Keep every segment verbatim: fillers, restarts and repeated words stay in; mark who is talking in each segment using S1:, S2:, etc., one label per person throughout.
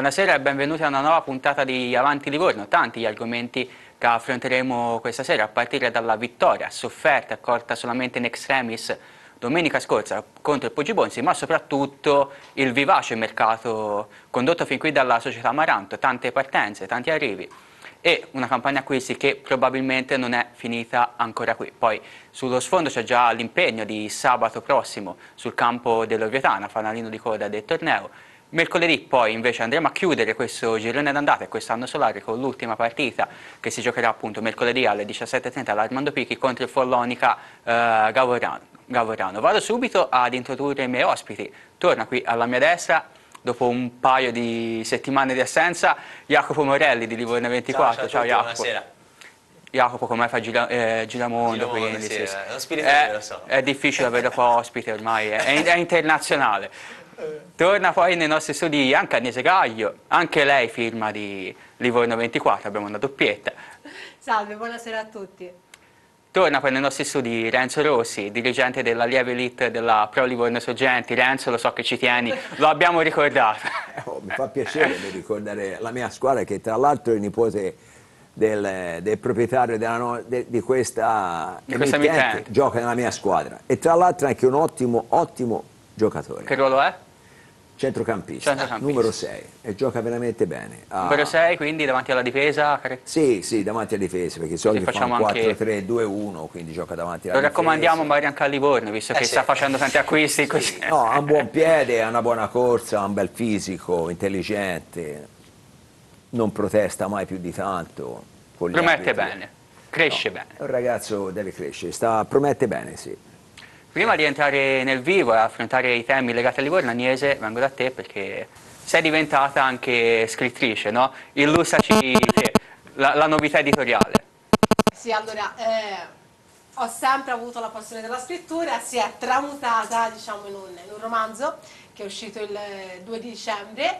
S1: Buonasera e benvenuti a una nuova puntata di Avanti Livorno. Tanti gli argomenti che affronteremo questa sera, a partire dalla vittoria sofferta e accolta solamente in extremis domenica scorsa contro il Poggibonsi, ma soprattutto il vivace mercato condotto fin qui dalla società Amaranto, tante partenze, tanti arrivi e una campagna acquisti che probabilmente non è finita ancora qui. Poi sullo sfondo c'è già l'impegno di sabato prossimo sul campo dell'Orvietana, fanalino di coda del torneo. Mercoledì poi invece andremo a chiudere questo girone d'andata e quest'anno solare con l'ultima partita che si giocherà appunto mercoledì alle diciassette e trenta all'Armando Picchi contro il Follonica eh, Gavorano. Gavorano. Vado subito ad introdurre i miei ospiti. Torna qui alla mia destra, dopo un paio di settimane di assenza, Jacopo Morelli di Livorno ventiquattro.
S2: Ciao, ciao,
S1: ciao
S2: tutti,
S1: Jacopo.
S2: Buonasera.
S1: Jacopo, come fa Gira, eh, Giramondo?
S2: Giramondo,
S1: quindi,
S2: sì,
S1: sì, sì.
S2: è uno spirito
S1: è,
S2: che lo so.
S1: È difficile avere qua ospite ormai, è, è internazionale. Torna poi nei nostri studi anche Agnese Gaglio, anche lei firma di Livorno ventiquattro, abbiamo una doppietta.
S3: Salve, buonasera a tutti.
S1: Torna poi nei nostri studi Renzo Rossi, dirigente della Lieve Elite della Pro Livorno Sorgenti. Renzo, lo so che ci tieni, lo abbiamo ricordato.
S4: Oh, mi fa piacere di ricordare la mia squadra, che tra l'altro è il nipote del, del proprietario della no, de, di questa,
S1: Di questa
S4: emittente,
S1: emittente.
S4: gioca nella mia squadra e tra l'altro è anche un ottimo, ottimo giocatore.
S1: Che ruolo è?
S4: Centrocampista,
S1: Centrocampista.
S4: numero sei, e gioca veramente bene. Ah,
S1: Numero sei, quindi davanti alla difesa.
S4: Sì, sì, davanti alla difesa, perché i soliti
S1: facciamo
S4: fanno
S1: anche-
S4: quattro tre due uno, quindi gioca davanti alla
S1: Lo
S4: difesa.
S1: raccomandiamo magari anche a Livorno, visto
S2: Eh
S1: che
S2: sì.
S1: sta facendo tanti acquisti. Così.
S4: No, ha un buon piede, ha una buona corsa, ha un bel fisico, intelligente, non protesta mai più di tanto. Con gli
S1: Promette
S4: arbitri.
S1: bene, cresce
S4: No,
S1: bene.
S4: è un ragazzo deve crescere, sta, promette bene, sì.
S1: Prima di entrare nel vivo e affrontare i temi legati a Livorno, Agnese, vengo da te perché sei diventata anche scrittrice, no? Illustraci te, la, la novità editoriale.
S3: Sì, allora, eh, ho sempre avuto la passione della scrittura, si è tramutata, diciamo, in un, in un romanzo che è uscito il due di dicembre.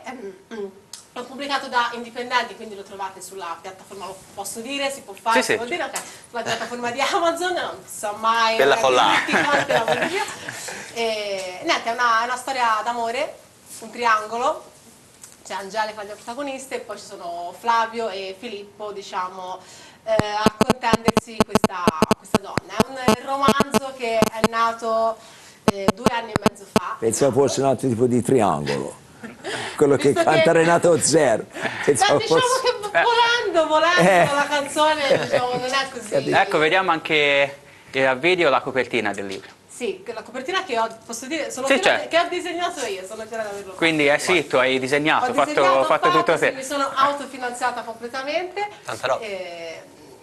S3: L'ho pubblicato da Indipendenti, quindi lo trovate sulla piattaforma, lo posso dire, si può fare,
S1: Sì,
S3: si
S1: sì.
S3: può dire, ok, sulla piattaforma di Amazon, non so mai...
S2: Bella collana.
S3: tutti quanti la voglio dire. E, niente, è una, è una storia d'amore, un triangolo, c'è Angela che fa le protagoniste e poi ci sono Flavio e Filippo, diciamo, eh, a contendersi questa, questa donna. È un romanzo che è nato eh, due anni e mezzo fa.
S4: Pensavo fosse un altro tipo di triangolo, quello che
S3: Visto
S4: canta
S3: che-
S4: Renato Zero.
S3: Ma
S4: Pensavo
S3: diciamo
S4: fosse-
S3: che volando, volando
S4: Eh.
S3: la canzone, diciamo, non è così.
S1: Ecco, vediamo anche il video, la copertina del libro.
S3: Sì, che la copertina che ho, posso dire, sono
S1: Sì,
S3: fiera-
S1: certo.
S3: che ho disegnato io, sono fiera di averlo fatto.
S1: Quindi è sì, tu hai disegnato,
S3: Ho
S1: hai fatto,
S3: disegnato, ho
S1: fatto tutto
S3: sì,
S1: te.
S3: mi sono autofinanziata completamente.
S2: Tanta roba.
S3: E,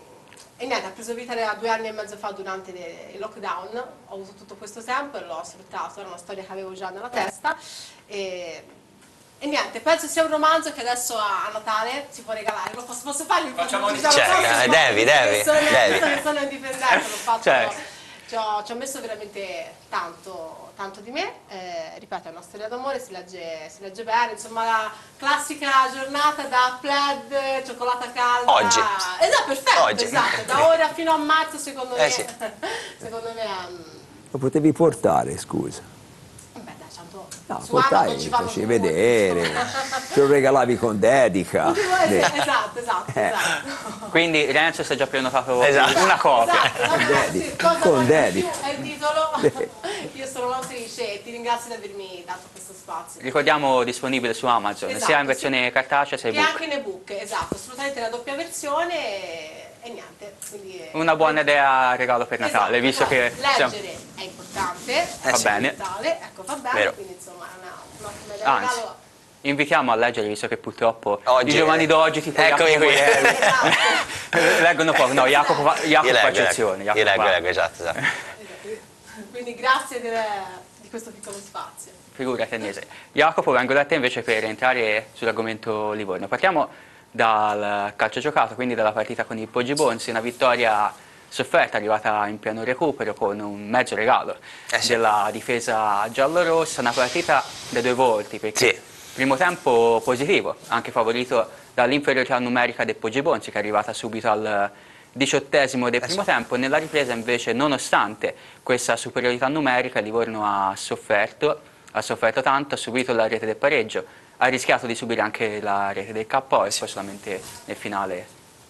S3: e niente, ha preso vita da due anni e mezzo fa durante le- il lockdown. Ho avuto tutto questo tempo e l'ho sfruttato, era una storia che avevo già nella testa. E, e niente, penso sia un romanzo che adesso a, a Natale si può regalare. Lo posso, posso farlo?
S1: Facciamo
S3: Diciamo,
S2: di- Certo,
S3: posso,
S2: eh,
S3: ma-
S2: devi, devi,
S3: Sono,
S2: devi.
S3: visto che sono indipendente, l'ho fatto.
S1: Certo.
S3: Ci ho, ci ho messo veramente tanto, tanto di me, eh, ripeto, è una storia d'amore, si legge, si legge bene, insomma la classica giornata da plaid, cioccolata calda.
S2: Oggi.
S3: Esatto, perfetto,
S2: Oggi.
S3: esatto, da ora fino a marzo secondo
S2: Eh
S3: me,
S2: sì.
S3: secondo me, um,
S4: Lo potevi portare, scusa.
S3: beh dai, tanto
S4: No,
S3: su
S4: portai,
S3: Amazon ci vado
S4: facevi
S3: comunque,
S4: vedere,
S3: insomma.
S4: te lo regalavi con dedica.
S3: Non ti vuoi-
S4: Beh,
S3: Esatto, esatto,
S4: Eh.
S3: esatto.
S1: Quindi Renzo si è già prenotato
S2: Esatto.
S1: una copia.
S3: Esatto, no,
S4: Con
S3: no,
S4: dedica,
S3: sì, cosa
S4: con
S3: voglio
S4: dedica.
S3: più è il titolo. Io sono un'autrice e ti ringrazio di avermi dato questo spazio.
S1: Ricordiamo disponibile su Amazon,
S3: Esatto,
S1: sia in
S3: sì.
S1: versione cartacea sia
S3: E
S1: ebook.
S3: anche in ebook, esatto, assolutamente la doppia versione e, e niente. Quindi è-
S1: Una buona idea regalo per Natale,
S3: Esatto,
S1: visto
S3: poi
S1: che siamo-
S3: leggere è importante,
S1: Va
S2: sì.
S1: bene.
S3: Natale, ecco, va bene,
S2: Vero.
S3: quindi insomma è una, un'ottima idea.
S1: Anzi,
S3: regalo.
S1: invitiamo a leggere, visto che purtroppo
S2: Oggi,
S1: i giovani
S2: eh.
S1: d'oggi tipo
S2: Eccomi
S1: Jacopo
S2: qui.
S1: Morelli,
S3: Esatto.
S1: leggono poco. No, Jacopo fa,
S2: Io
S1: Jacopo fa
S2: leggo,
S1: eccezione.
S2: leggo, io
S1: Jacopo
S2: leggo,
S1: fa-
S2: leggo, esatto, esatto.
S3: Quindi grazie del- di questo piccolo spazio.
S1: Figurati Agnese. Jacopo, vengo da te invece per entrare sull'argomento Livorno. Partiamo dal calcio giocato, quindi dalla partita con il Poggibonsi, una vittoria sofferta arrivata in pieno recupero con un mezzo regalo
S2: Eh sì.
S1: della difesa giallorossa, una partita dai due volti, perché
S2: Sì.
S1: primo tempo positivo, anche favorito dall'inferiorità numerica del Poggibonsi che è arrivata subito al diciottesimo del primo tempo. Nella ripresa invece, nonostante questa superiorità numerica, il Livorno ha sofferto, ha sofferto tanto, ha subito la rete del pareggio, ha rischiato di subire anche la rete del K O e poi solamente nel finale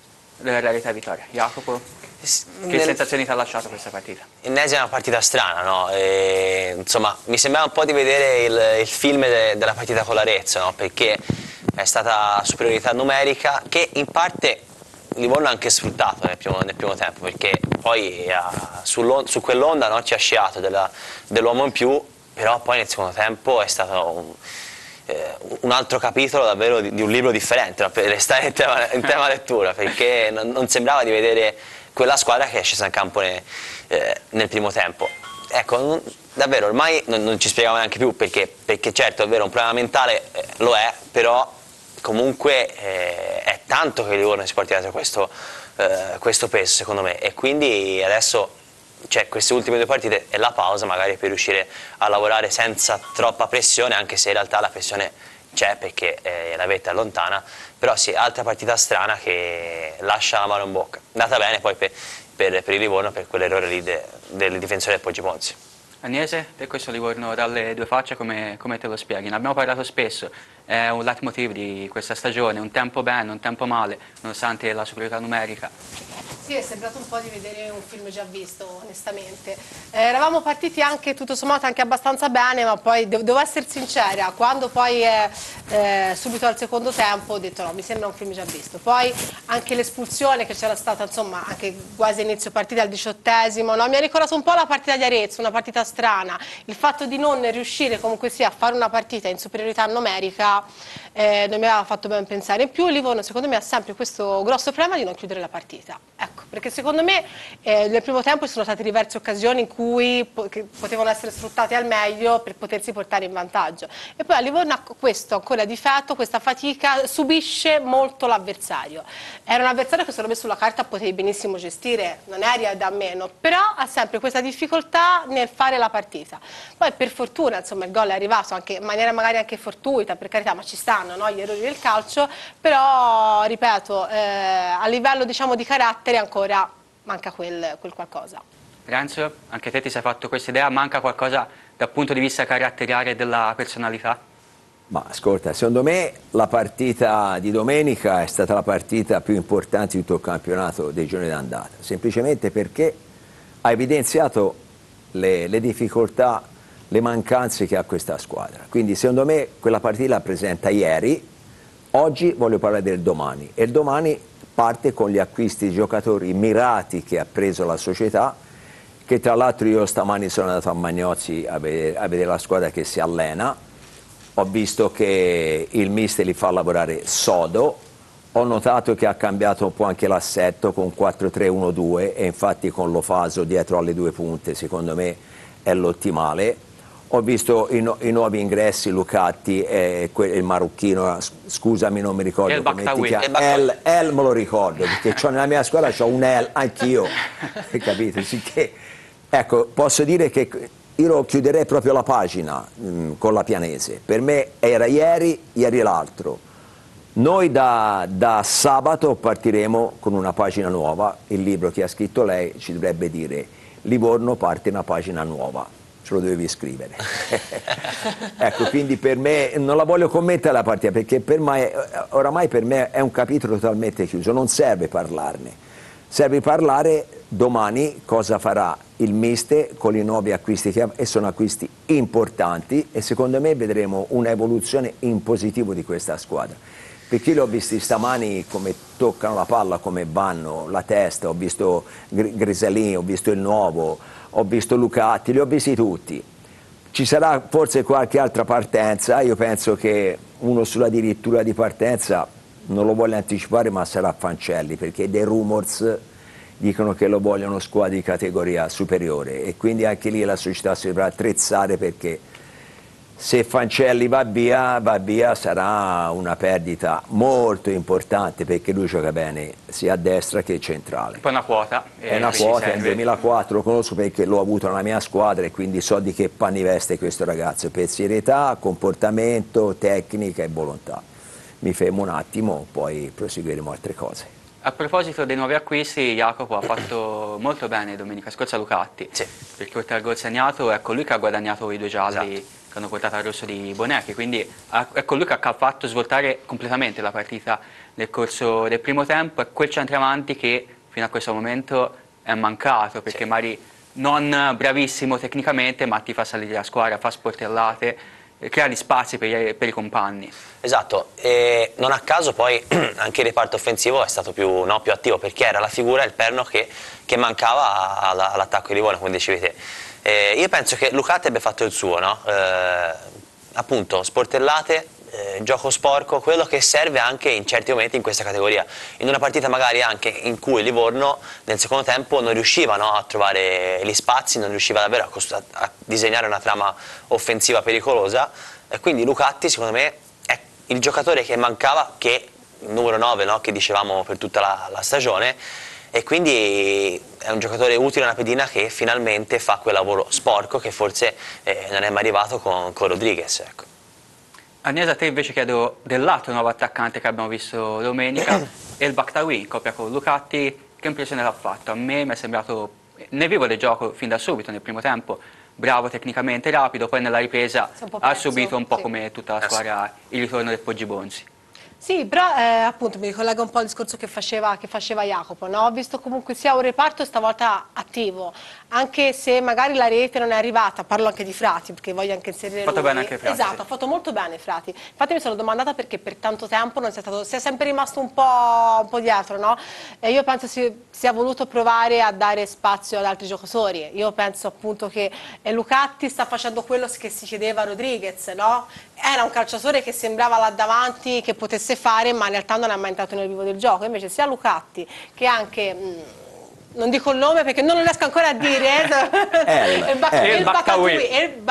S1: la rete vittoria. Jacopo, che
S2: Nel...
S1: sensazioni ti ha lasciato questa partita?
S2: Ennesima partita strana, no? E, insomma, mi sembrava un po' di vedere il, il film de, della partita con l'Arezzo, no? Perché è stata superiorità numerica che in parte Livorno ha anche sfruttato nel primo, nel primo tempo, perché poi uh, su quell'onda, no, ci ha sciato dell'uomo in più, però poi nel secondo tempo è stato un, eh, un altro capitolo davvero di, di un libro differente, no? Per restare in tema, in tema lettura, perché non, non sembrava di vedere quella squadra che è scesa in campo ne, eh, nel primo tempo. Ecco, non, davvero ormai non, non ci spiegavo neanche più perché, perché certo è vero, un problema mentale eh, lo è, però comunque eh, è tanto che Livorno si porti dietro questo, eh, questo peso secondo me, e quindi adesso cioè, queste ultime due partite è la pausa magari per riuscire a lavorare senza troppa pressione, anche se in realtà la pressione c'è perché eh, la vetta è lontana, però sì, altra partita strana che lascia la mano in bocca, andata bene poi per, per, per il Livorno per quell'errore lì de, del difensore del Poggi Ponzi.
S1: Agnese, te questo Livorno dalle due facce come, come te lo spieghi? Ne abbiamo parlato spesso, è un leitmotiv di questa stagione, un tempo bene, un tempo male, nonostante la superiorità numerica.
S3: Sì, è sembrato un po' di vedere un film già visto, onestamente. Eh, eravamo partiti anche, tutto sommato, anche abbastanza bene, ma poi, devo, devo essere sincera, quando poi è eh, subito al secondo tempo ho detto no, mi sembra un film già visto. Poi anche l'espulsione che c'era stata, insomma, anche quasi inizio partita al diciottesimo, no? Mi ha ricordato un po' la partita di Arezzo, una partita strana. Il fatto di non riuscire comunque sia a fare una partita in superiorità numerica eh, non mi aveva fatto ben pensare. In più Livorno secondo me ha sempre questo grosso problema di non chiudere la partita. Ecco, perché secondo me eh, nel primo tempo ci sono state diverse occasioni in cui po che potevano essere sfruttate al meglio per potersi portare in vantaggio. E poi a Livorno ha questo ancora difetto, questa fatica, subisce molto l'avversario. Era un avversario che secondo me sulla carta potevi benissimo gestire, non eri da meno, però ha sempre questa difficoltà nel fare la partita. Poi per fortuna insomma il gol è arrivato anche in maniera magari anche fortuita, per carità, ma ci stanno, no, gli errori del calcio, però ripeto, eh, a livello diciamo di carattere ancora manca quel, quel qualcosa.
S1: Renzo, anche te ti sei fatto questa idea, manca qualcosa dal punto di vista caratteriale della personalità?
S4: Ma ascolta, secondo me la partita di domenica è stata la partita più importante di tutto il campionato dei giorni d'andata, semplicemente perché ha evidenziato le, le difficoltà, le mancanze che ha questa squadra. Quindi secondo me quella partita la presenta ieri, oggi voglio parlare del domani, e il domani parte con gli acquisti di giocatori mirati che ha preso la società, che tra l'altro io stamani sono andato a Magnozzi a vedere, a vedere la squadra che si allena, ho visto che il mister li fa lavorare sodo, ho notato che ha cambiato un po' anche l'assetto con quattro tre uno due e infatti con Lofaso dietro alle due punte secondo me è l'ottimale. Ho visto i, no, i nuovi ingressi, Lucatti e il marocchino, scusami non mi ricordo
S1: El
S4: come
S1: Baktaoui.
S4: ti chiami, El, El me lo ricordo, perché nella mia scuola c'ho un El, anch'io, capite? Sicché, ecco, posso dire che io chiuderei proprio la pagina mh, con la Pianese, per me era ieri, ieri l'altro. Noi da, da sabato partiremo con una pagina nuova, il libro che ha scritto lei ci dovrebbe dire Livorno parte una pagina nuova. Ce lo dovevi scrivere. Ecco, quindi per me non la voglio commettere la partita perché per me, oramai per me è un capitolo totalmente chiuso, non serve parlarne, serve parlare domani cosa farà il mister con i nuovi acquisti che ha, e sono acquisti importanti e secondo me vedremo un'evoluzione in positivo di questa squadra. Perché io li ho visti stamani come toccano la palla, come vanno, la testa, ho visto Grisalini, ho visto il nuovo, ho visto Lucatti, li ho visti tutti. Ci sarà forse qualche altra partenza, io penso che uno sulla dirittura di partenza, non lo voglio anticipare, ma sarà Fancelli, perché dei rumors dicono che lo vogliono squadre di categoria superiore e quindi anche lì la società si dovrà attrezzare perché se Fancelli va via, va via sarà una perdita molto importante perché lui gioca bene sia a destra che centrale.
S1: Poi una quota.
S4: È una quota, nel duemilaquattro lo conosco perché l'ho avuto nella mia squadra e quindi so di che panni veste questo ragazzo, per serietà, comportamento, tecnica e volontà. Mi fermo un attimo, poi proseguiremo altre cose.
S1: A proposito dei nuovi acquisti, Jacopo ha fatto molto bene domenica scorsa Lucatti,
S2: sì.
S1: Perché oltre al gol segnato è colui che ha guadagnato i due gialli.
S2: Esatto.
S1: che hanno portato al rosso di Bonecchi, quindi è colui che ha fatto svoltare completamente la partita nel corso del primo tempo, è quel centravanti che fino a questo momento è mancato, perché sì. magari non bravissimo tecnicamente, ma ti fa salire la squadra, fa sportellate, crea gli spazi per i, per i compagni.
S2: Esatto, e non a caso poi anche il reparto offensivo è stato più, no, più attivo, perché era la figura, il perno che, che mancava all'attacco di Livorno, come dicevi te. Eh, io penso che Lucatti abbia fatto il suo, no? eh, appunto sportellate, eh, gioco sporco, quello che serve anche in certi momenti in questa categoria, in una partita magari anche in cui Livorno nel secondo tempo non riusciva, no, a trovare gli spazi, non riusciva davvero a, a disegnare una trama offensiva pericolosa, e quindi Lucatti secondo me è il giocatore che mancava, che il numero nove, no, che dicevamo per tutta la, la stagione, e quindi è un giocatore utile, una pedina che finalmente fa quel lavoro sporco che forse eh, non è mai arrivato con, con Rodriguez. Ecco.
S1: Agnese, a te invece chiedo dell'altro nuovo attaccante che abbiamo visto domenica, El Bakhtaoui, in coppia con Lucatti, che impressione l'ha fatto? A me mi è sembrato, nel vivo del gioco fin da subito, nel primo tempo, bravo tecnicamente, rapido, poi nella ripresa ha subito un po' sì. come tutta la squadra il ritorno del Poggibonsi.
S3: Sì, però eh, appunto mi ricollego un po' al discorso che faceva, che faceva Jacopo, no? Ho visto comunque sia un reparto stavolta attivo, anche se magari la rete non è arrivata, parlo anche di Frati, perché voglio anche inserire
S1: Ha fatto
S3: lui.
S1: bene anche Frati.
S3: Esatto,
S1: sì.
S3: ha fatto molto bene Frati. Infatti mi sono domandata perché per tanto tempo non sia stato, sia sempre rimasto un po', un po' dietro, no? E io penso si sia voluto provare a dare spazio ad altri giocatori. Io penso appunto che Lucatti sta facendo quello che si chiedeva a Rodriguez, no? Era un calciatore che sembrava là davanti, che potesse fare, ma in realtà non è mai entrato nel vivo del gioco. Invece sia Lucatti che anche, mh, non dico il nome perché non lo riesco ancora a dire,
S1: El Bakhtaoui,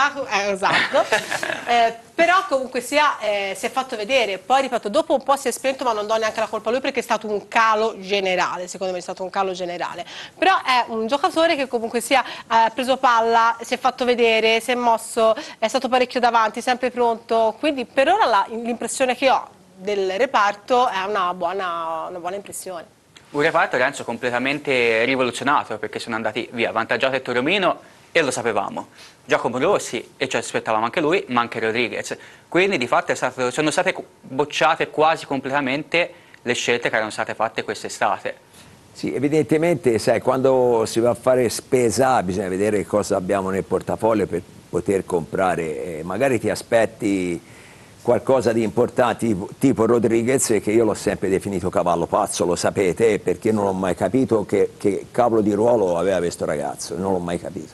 S3: esatto, eh, però comunque sia eh, si è fatto vedere, poi ripeto, dopo un po' si è spento, ma non do neanche la colpa a lui perché è stato un calo generale, secondo me è stato un calo generale, però è un giocatore che comunque sia ha eh, preso palla, si è fatto vedere, si è mosso, è stato parecchio davanti, sempre pronto, quindi per ora l'impressione che ho del reparto è una buona, una buona impressione.
S1: Un reparto, Renzo, completamente rivoluzionato, perché sono andati via avvantaggiato il Toromino e lo sapevamo, Giacomo Rossi, e ci aspettavamo anche lui, ma anche Rodriguez, quindi di fatto è stato, sono state bocciate quasi completamente le scelte che erano state fatte quest'estate.
S4: Sì, evidentemente, sai, quando si va a fare spesa bisogna vedere cosa abbiamo nel portafoglio per poter comprare, eh, magari ti aspetti qualcosa di importante tipo Rodriguez, che io l'ho sempre definito cavallo pazzo, lo sapete, perché non ho mai capito che, che cavolo di ruolo aveva questo ragazzo, non l'ho mai capito.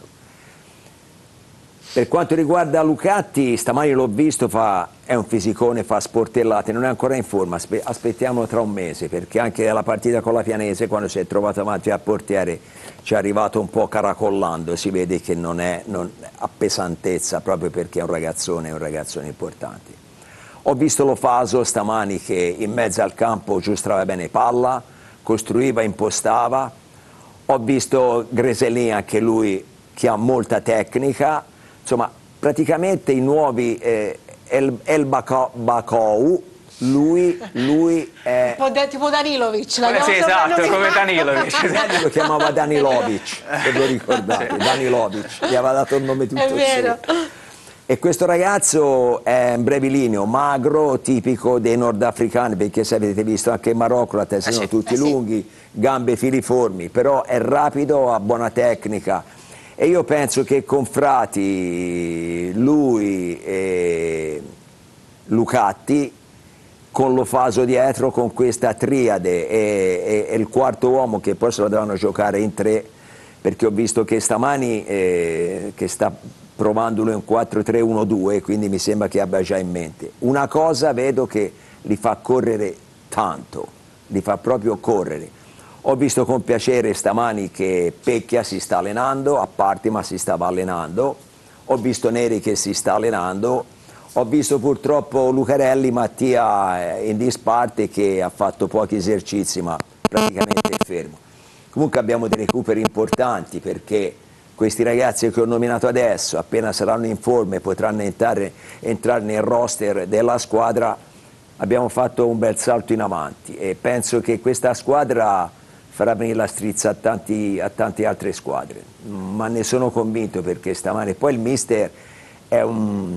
S4: Per quanto riguarda Lucatti, stamani l'ho visto, fa, è un fisicone, fa sportellate, non è ancora in forma, aspettiamo tra un mese, perché anche alla partita con la Pianese, quando si è trovato avanti al portiere, ci è arrivato un po' caracollando, si vede che non è non, a pesantezza, proprio perché è un ragazzone, è un ragazzone importante. Ho visto Lofaso stamani che in mezzo al campo giostrava bene palla, costruiva, impostava. Ho visto Greselin, anche lui che ha molta tecnica. Insomma, praticamente i nuovi eh, El, El Bakhtaoui, lui, lui è...
S3: Tipo Danilovic. La
S1: eh, sì, esatto, come Danilovic.
S4: Dani lo chiamava Danilovic, se lo ricordate, Danilovic, gli aveva dato il nome tutto.
S3: È vero.
S4: E questo ragazzo è un brevilineo, magro, tipico dei nordafricani, perché se avete visto anche in Marocco la testa
S2: eh
S4: sono
S2: sì,
S4: tutti
S3: eh
S4: lunghi, sì. gambe filiformi, però è rapido, ha buona tecnica. E io penso che con Frati, lui e Lucatti, con Lofaso dietro, con questa triade e, e, e il quarto uomo che poi se lo devono giocare in tre, perché ho visto che stamani eh, che sta provandolo in quattro tre uno due, quindi mi sembra che abbia già in mente. Una cosa vedo che li fa correre tanto, li fa proprio correre. Ho visto con piacere stamani che Pecchia si sta allenando, a parte ma si stava allenando, ho visto Neri che si sta allenando, ho visto purtroppo Lucarelli, Mattia in disparte che ha fatto pochi esercizi ma praticamente è fermo. Comunque abbiamo dei recuperi importanti perché questi ragazzi che ho nominato adesso, appena saranno in forma e potranno entrare, entrare nel roster della squadra, abbiamo fatto un bel salto in avanti e penso che questa squadra farà venire la strizza a, tanti, a tante altre squadre, ma ne sono convinto perché stamane poi il mister è un,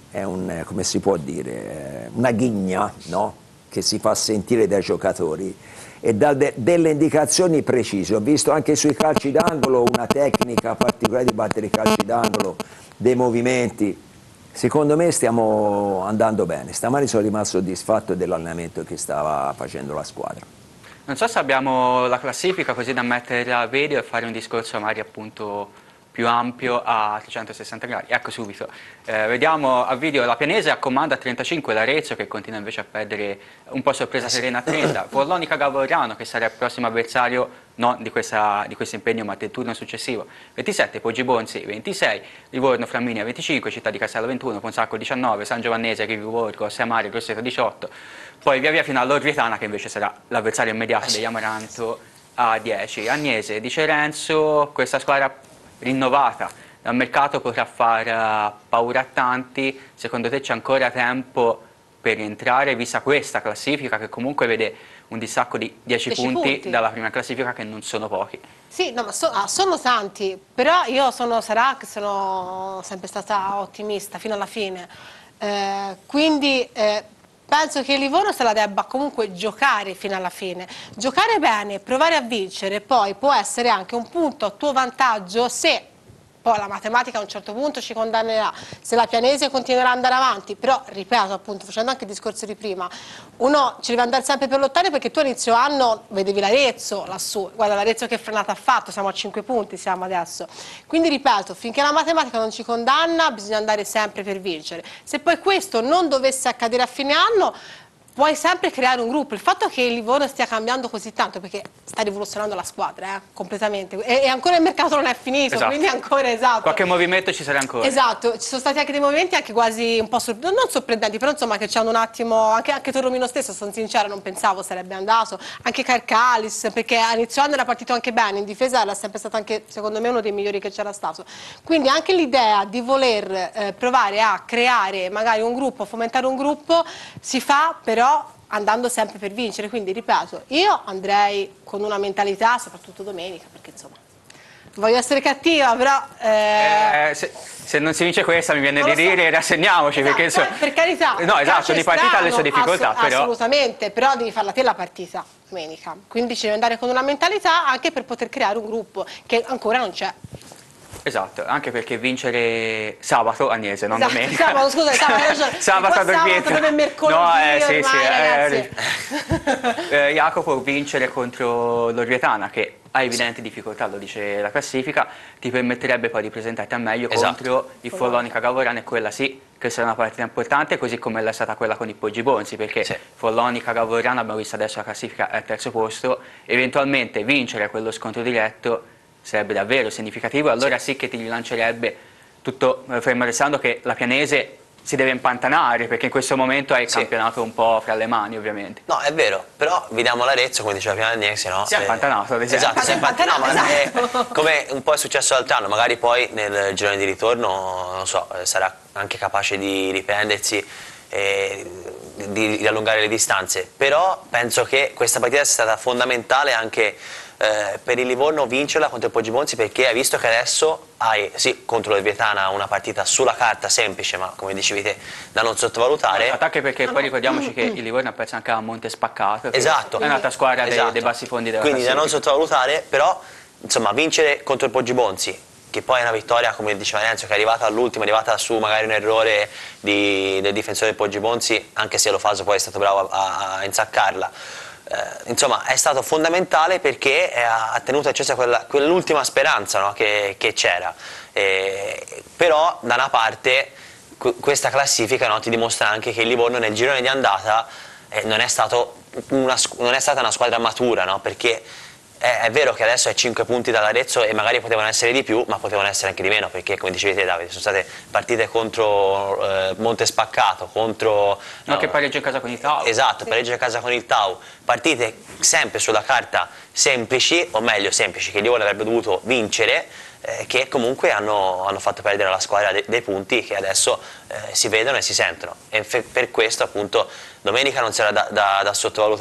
S4: è un, come si può dire, una ghigna, no? Che si fa sentire dai giocatori e dà de delle indicazioni precise. Ho visto anche sui calci d'angolo una tecnica particolare di battere i calci d'angolo, dei movimenti. Secondo me stiamo andando bene. Stamani sono rimasto soddisfatto dell'allenamento che stava facendo la squadra.
S1: Non so se abbiamo la classifica così da mettere a video e fare un discorso magari appunto più ampio a trecentosessanta gradi. Ecco subito. Eh, vediamo a video la Pianese a comando a trentacinque, l'Arezzo che continua invece a perdere un po' sorpresa serena a trenta, Follonica Gavoriano che sarà il prossimo avversario non di, questa, di questo impegno ma del turno successivo, ventisette, Poggibonsi ventisei, Livorno Flaminia venticinque, Città di Castello ventuno, Consacco diciannove, San Giovannese, Riviborgo, Seamari, Grosseto diciotto, poi via via fino all'Orvietana che invece sarà l'avversario immediato degli Amaranto a dieci. Agnese, dice Renzo, questa squadra rinnovata dal mercato potrà far paura a tanti, secondo te c'è ancora tempo per rientrare vista questa classifica che comunque vede un distacco di dieci punti, punti dalla prima classifica che non sono pochi?
S3: Sì, no, ma so, ah, sono tanti, però io sono, sarà che sono sempre stata ottimista fino alla fine, eh, quindi eh, penso che il Livorno se la debba comunque giocare fino alla fine, giocare bene, provare a vincere, poi può essere anche un punto a tuo vantaggio se poi la matematica a un certo punto ci condannerà, se la Pianese continuerà ad andare avanti, però ripeto appunto, facendo anche il discorso di prima, uno ci deve andare sempre per lottare perché tu a inizio anno vedevi l'Arezzo lassù, guarda l'Arezzo che frenata ha fatto, siamo a cinque punti, siamo adesso, quindi ripeto, finché la matematica non ci condanna bisogna andare sempre per vincere, se poi questo non dovesse accadere a fine anno puoi sempre creare un gruppo. Il fatto che il Livorno stia cambiando così tanto, perché sta rivoluzionando la squadra, eh, completamente, e, e ancora il mercato non è finito,
S1: esatto.
S3: Quindi ancora, esatto.
S1: Qualche movimento ci sarà ancora.
S3: Esatto, ci sono stati anche dei movimenti anche quasi un po' sorprendenti, non sorprendenti, però insomma che ci hanno un attimo, anche, anche Torromino stesso, sono sincera, non pensavo sarebbe andato, anche Carcalis, perché a inizio anno era partito anche bene, in difesa era sempre stato anche, secondo me, uno dei migliori che c'era stato. Quindi anche l'idea di voler eh, provare a creare magari un gruppo, fomentare un gruppo, si fa però andando sempre per vincere, quindi ripeto, io andrei con una mentalità, soprattutto domenica, perché insomma, voglio essere cattiva, però... Eh...
S1: Eh, se, se non si vince questa mi viene di dire so. rassegniamoci,
S3: esatto,
S1: perché insomma...
S3: per carità,
S1: no, esatto, ogni partita ha le sue difficoltà,
S3: ass
S1: però...
S3: assolutamente, però devi farla te la partita domenica, quindi ci devi andare con una mentalità anche per poter creare un gruppo che ancora non c'è.
S1: Esatto, anche perché vincere sabato Agnese, non
S3: esatto,
S1: domenica.
S3: Sabato, scusa, sabato,
S1: sabato ad Orvieto.
S3: Sabato mercoledì,
S1: no, eh, sì,
S3: ormai,
S1: sì,
S3: ragazzi.
S1: Eh, eh, Jacopo, vincere contro l'Orvietana, che ha evidenti difficoltà, lo dice la classifica, ti permetterebbe poi di presentarti al meglio esatto. contro il Follonica Gavoriano, e quella sì che sarà una partita importante, così come è stata quella con i Poggibonsi, perché sì. Follonica Gavoriano, abbiamo visto adesso la classifica, è al terzo posto, eventualmente vincere quello scontro diretto sarebbe davvero significativo, allora sì, sì che ti rilancerebbe tutto, fermo restando che la Pianese si deve impantanare, perché in questo momento è il sì. campionato un po' fra le mani, ovviamente.
S2: No, è vero, però vediamo l'Arezzo, come diceva prima Agnese, no?
S1: Si è impantanato, ad esempio.
S2: Esatto, si è impantanato, esatto. È, come un po' è successo l'altro anno, magari poi nel girone di ritorno, non so, sarà anche capace di riprendersi e di, di allungare le distanze, però penso che questa partita sia stata fondamentale anche Eh, per il Livorno vincerla contro il Poggibonsi, perché hai visto che adesso hai, sì, contro l'Orvietana una partita sulla carta semplice, ma come dicevi te, da non sottovalutare.
S1: Anche perché poi ricordiamoci che il Livorno ha perso anche a Monte Spaccato,
S2: esatto.
S1: è un'altra squadra esatto. dei, dei bassi fondi della
S2: quindi
S1: classifica.
S2: da non sottovalutare, però insomma vincere contro il Poggibonsi, che poi è una vittoria, come diceva Renzo, che è arrivata all'ultimo, è arrivata su magari un errore di, del difensore del Poggibonsi, anche se Lo Faso poi è stato bravo a, a insaccarla. Eh, insomma è stato fondamentale perché ha, ha tenuto accesa quell'ultima speranza, no, che, che c'era, eh, però da una parte questa classifica, no, ti dimostra anche che il Livorno nel girone di andata eh, non, è stato una, non è stata una squadra matura, no, perché è, è vero che adesso è cinque punti dall'Arezzo e magari potevano essere di più, ma potevano essere anche di meno, perché come dicevi te Davide, sono state partite contro eh, Monte Spaccato, contro...
S1: No, no, che pareggio in casa con il Tau.
S2: Esatto, sì. Pareggio in casa con il Tau, partite sempre sulla carta semplici, o meglio semplici, che il Livorno avrebbe dovuto vincere, eh, che comunque hanno, hanno fatto perdere alla squadra de, dei punti che adesso eh, si vedono e si sentono, e per questo appunto domenica non sarà da, da, da sottovalutare.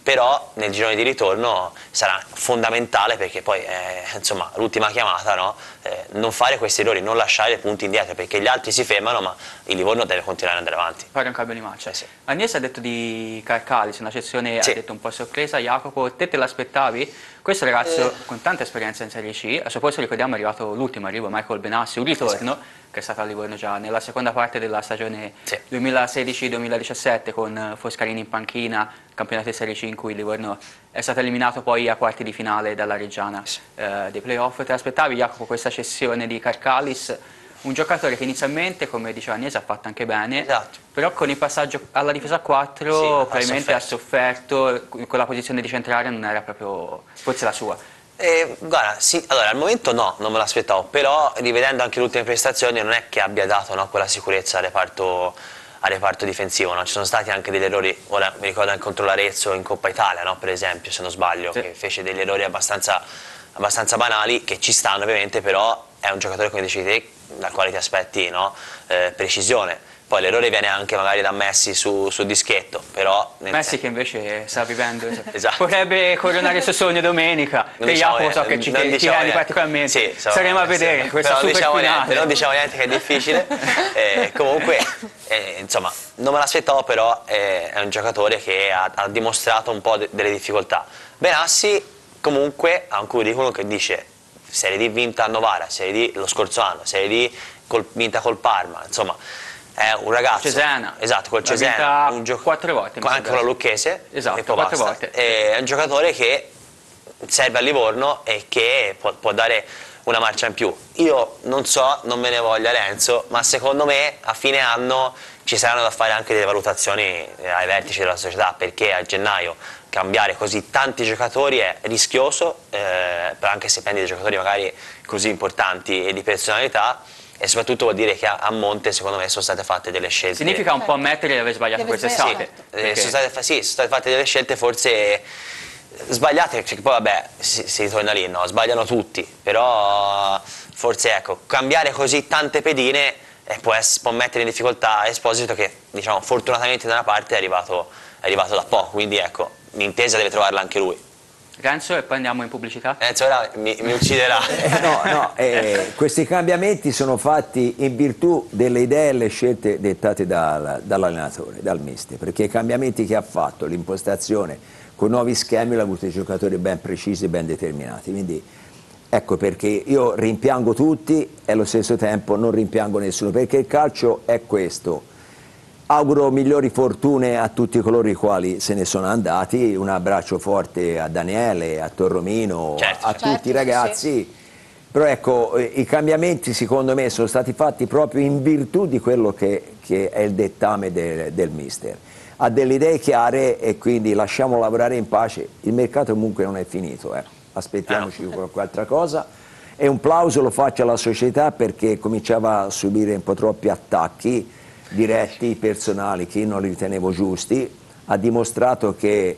S2: però nel girone di ritorno sarà fondamentale, perché poi è insomma l'ultima chiamata, no? Eh, non fare questi errori, non lasciare punti indietro, perché gli altri si fermano ma il Livorno deve continuare ad andare avanti.
S1: Fare un cambio di marcia.
S2: Eh sì.
S1: Agnese ha detto di Carcalis, una cessione
S2: Sì.
S1: ha detto un po' sorpresa. Jacopo, te te l'aspettavi? Questo ragazzo
S2: Eh.
S1: con tanta esperienza in Serie C, a suo posto ricordiamo è arrivato l'ultimo arrivo, Michael Benassi, un ritorno,
S2: Esatto.
S1: che è stato a Livorno già nella seconda parte della stagione
S2: Sì.
S1: duemilasedici duemiladiciassette con Foscarini in panchina, campionato di Serie C in cui Livorno è stato eliminato poi a quarti di finale dalla Reggiana
S2: Sì.
S1: eh, dei playoff. Te l'aspettavi, Jacopo, questa cessione di Carcalis? Un giocatore che inizialmente, come diceva Agnese, ha fatto anche bene,
S2: Esatto.
S1: però con il passaggio alla difesa a quattro
S2: Sì, ha
S1: probabilmente ha sofferto, con la posizione di centrale non era proprio forse la sua.
S2: Eh, guarda, sì, allora al momento no, non me l'aspettavo, però rivedendo anche le ultime prestazioni non è che abbia dato, no, quella sicurezza al reparto, al reparto difensivo, no? Ci sono stati anche degli errori, ora mi ricordo anche contro l'Arezzo in Coppa Italia, no? Per esempio, se non sbaglio,
S1: Sì.
S2: che fece degli errori abbastanza, abbastanza banali, che ci stanno ovviamente, però è un giocatore, come dicevi te, dal quale ti aspetti, no? eh, precisione. Poi l'errore viene anche magari da Messi su, su dischetto, però... nel
S1: Messi
S2: sen-
S1: che invece sta vivendo,
S2: Esatto.
S1: potrebbe coronare il suo sogno domenica,
S2: Non
S1: che
S2: diciamo
S1: Jacopo so che
S2: niente,
S1: ci
S2: non
S1: ti
S2: diciamo
S1: tieni
S2: niente.
S1: particolarmente,
S2: Sì, so-
S1: staremo a
S2: sì.
S1: vedere questa
S2: Però
S1: super
S2: diciamo
S1: finale.
S2: niente, non diciamo niente che è difficile. Eh, comunque, eh, insomma, non me l'aspettavo, però eh, è un giocatore che ha, ha dimostrato un po' de- delle difficoltà. Benassi comunque ha un curriculum che dice Serie D vinta a Novara, Serie D lo scorso anno, Serie D col, vinta col Parma, insomma è un ragazzo,
S1: Cesena.
S2: esatto, col
S1: L'ha
S2: Cesena,
S1: vinta
S2: un gioco-
S1: quattro volte, mi
S2: anche
S1: sembra.
S2: con la Lucchese,
S1: Esatto,
S2: e poi
S1: quattro
S2: basta.
S1: volte.
S2: E è un giocatore che serve a Livorno e che può, può dare una marcia in più. Io non so, non me ne voglia Renzo, ma secondo me a fine anno ci saranno da fare anche delle valutazioni eh, ai vertici della società, perché a gennaio cambiare così tanti giocatori è rischioso, eh, anche se prendi dei giocatori magari così importanti e di personalità, e soprattutto vuol dire che a, a monte secondo me sono state fatte delle scelte.
S1: Significa un po' ammettere di aver sbagliato
S3: Di aver
S1: quest'estate.
S3: sbagliato,
S2: Eh,
S1: perché-
S2: sono, state, fa- sì, sono state fatte delle scelte forse sbagliate, perché poi vabbè si, si ritorna lì, no? Sbagliano tutti, però forse ecco, cambiare così tante pedine eh, può, ess- può mettere in difficoltà Esposito, che diciamo fortunatamente da una parte è arrivato, è arrivato da poco, quindi ecco, l'intesa deve trovarla anche lui.
S1: Renzo, e poi andiamo in pubblicità.
S2: Renzo ora mi, mi ucciderà.
S4: Eh, no, no, eh, questi cambiamenti sono fatti in virtù delle idee e le scelte dettate dal- dall'allenatore, dal mister, perché i cambiamenti che ha fatto, l'impostazione con nuovi schemi, l'ha avuto i giocatori ben precisi e ben determinati. Quindi ecco perché io rimpiango tutti e allo stesso tempo non rimpiango nessuno, perché il calcio è questo. Auguro migliori fortune a tutti coloro i quali se ne sono andati, un abbraccio forte a Daniele, a Torromino,
S2: Certo,
S4: a
S2: certo.
S4: tutti i ragazzi, però ecco eh, i cambiamenti secondo me sono stati fatti proprio in virtù di quello che, che è il dettame del, del mister. Ha delle idee chiare e quindi lasciamo lavorare in pace, il mercato comunque non è finito, eh. Aspettiamoci qualche altra cosa e un plauso lo faccio alla società perché cominciava a subire un po' troppi attacchi diretti, personali, che io non li ritenevo giusti, ha dimostrato che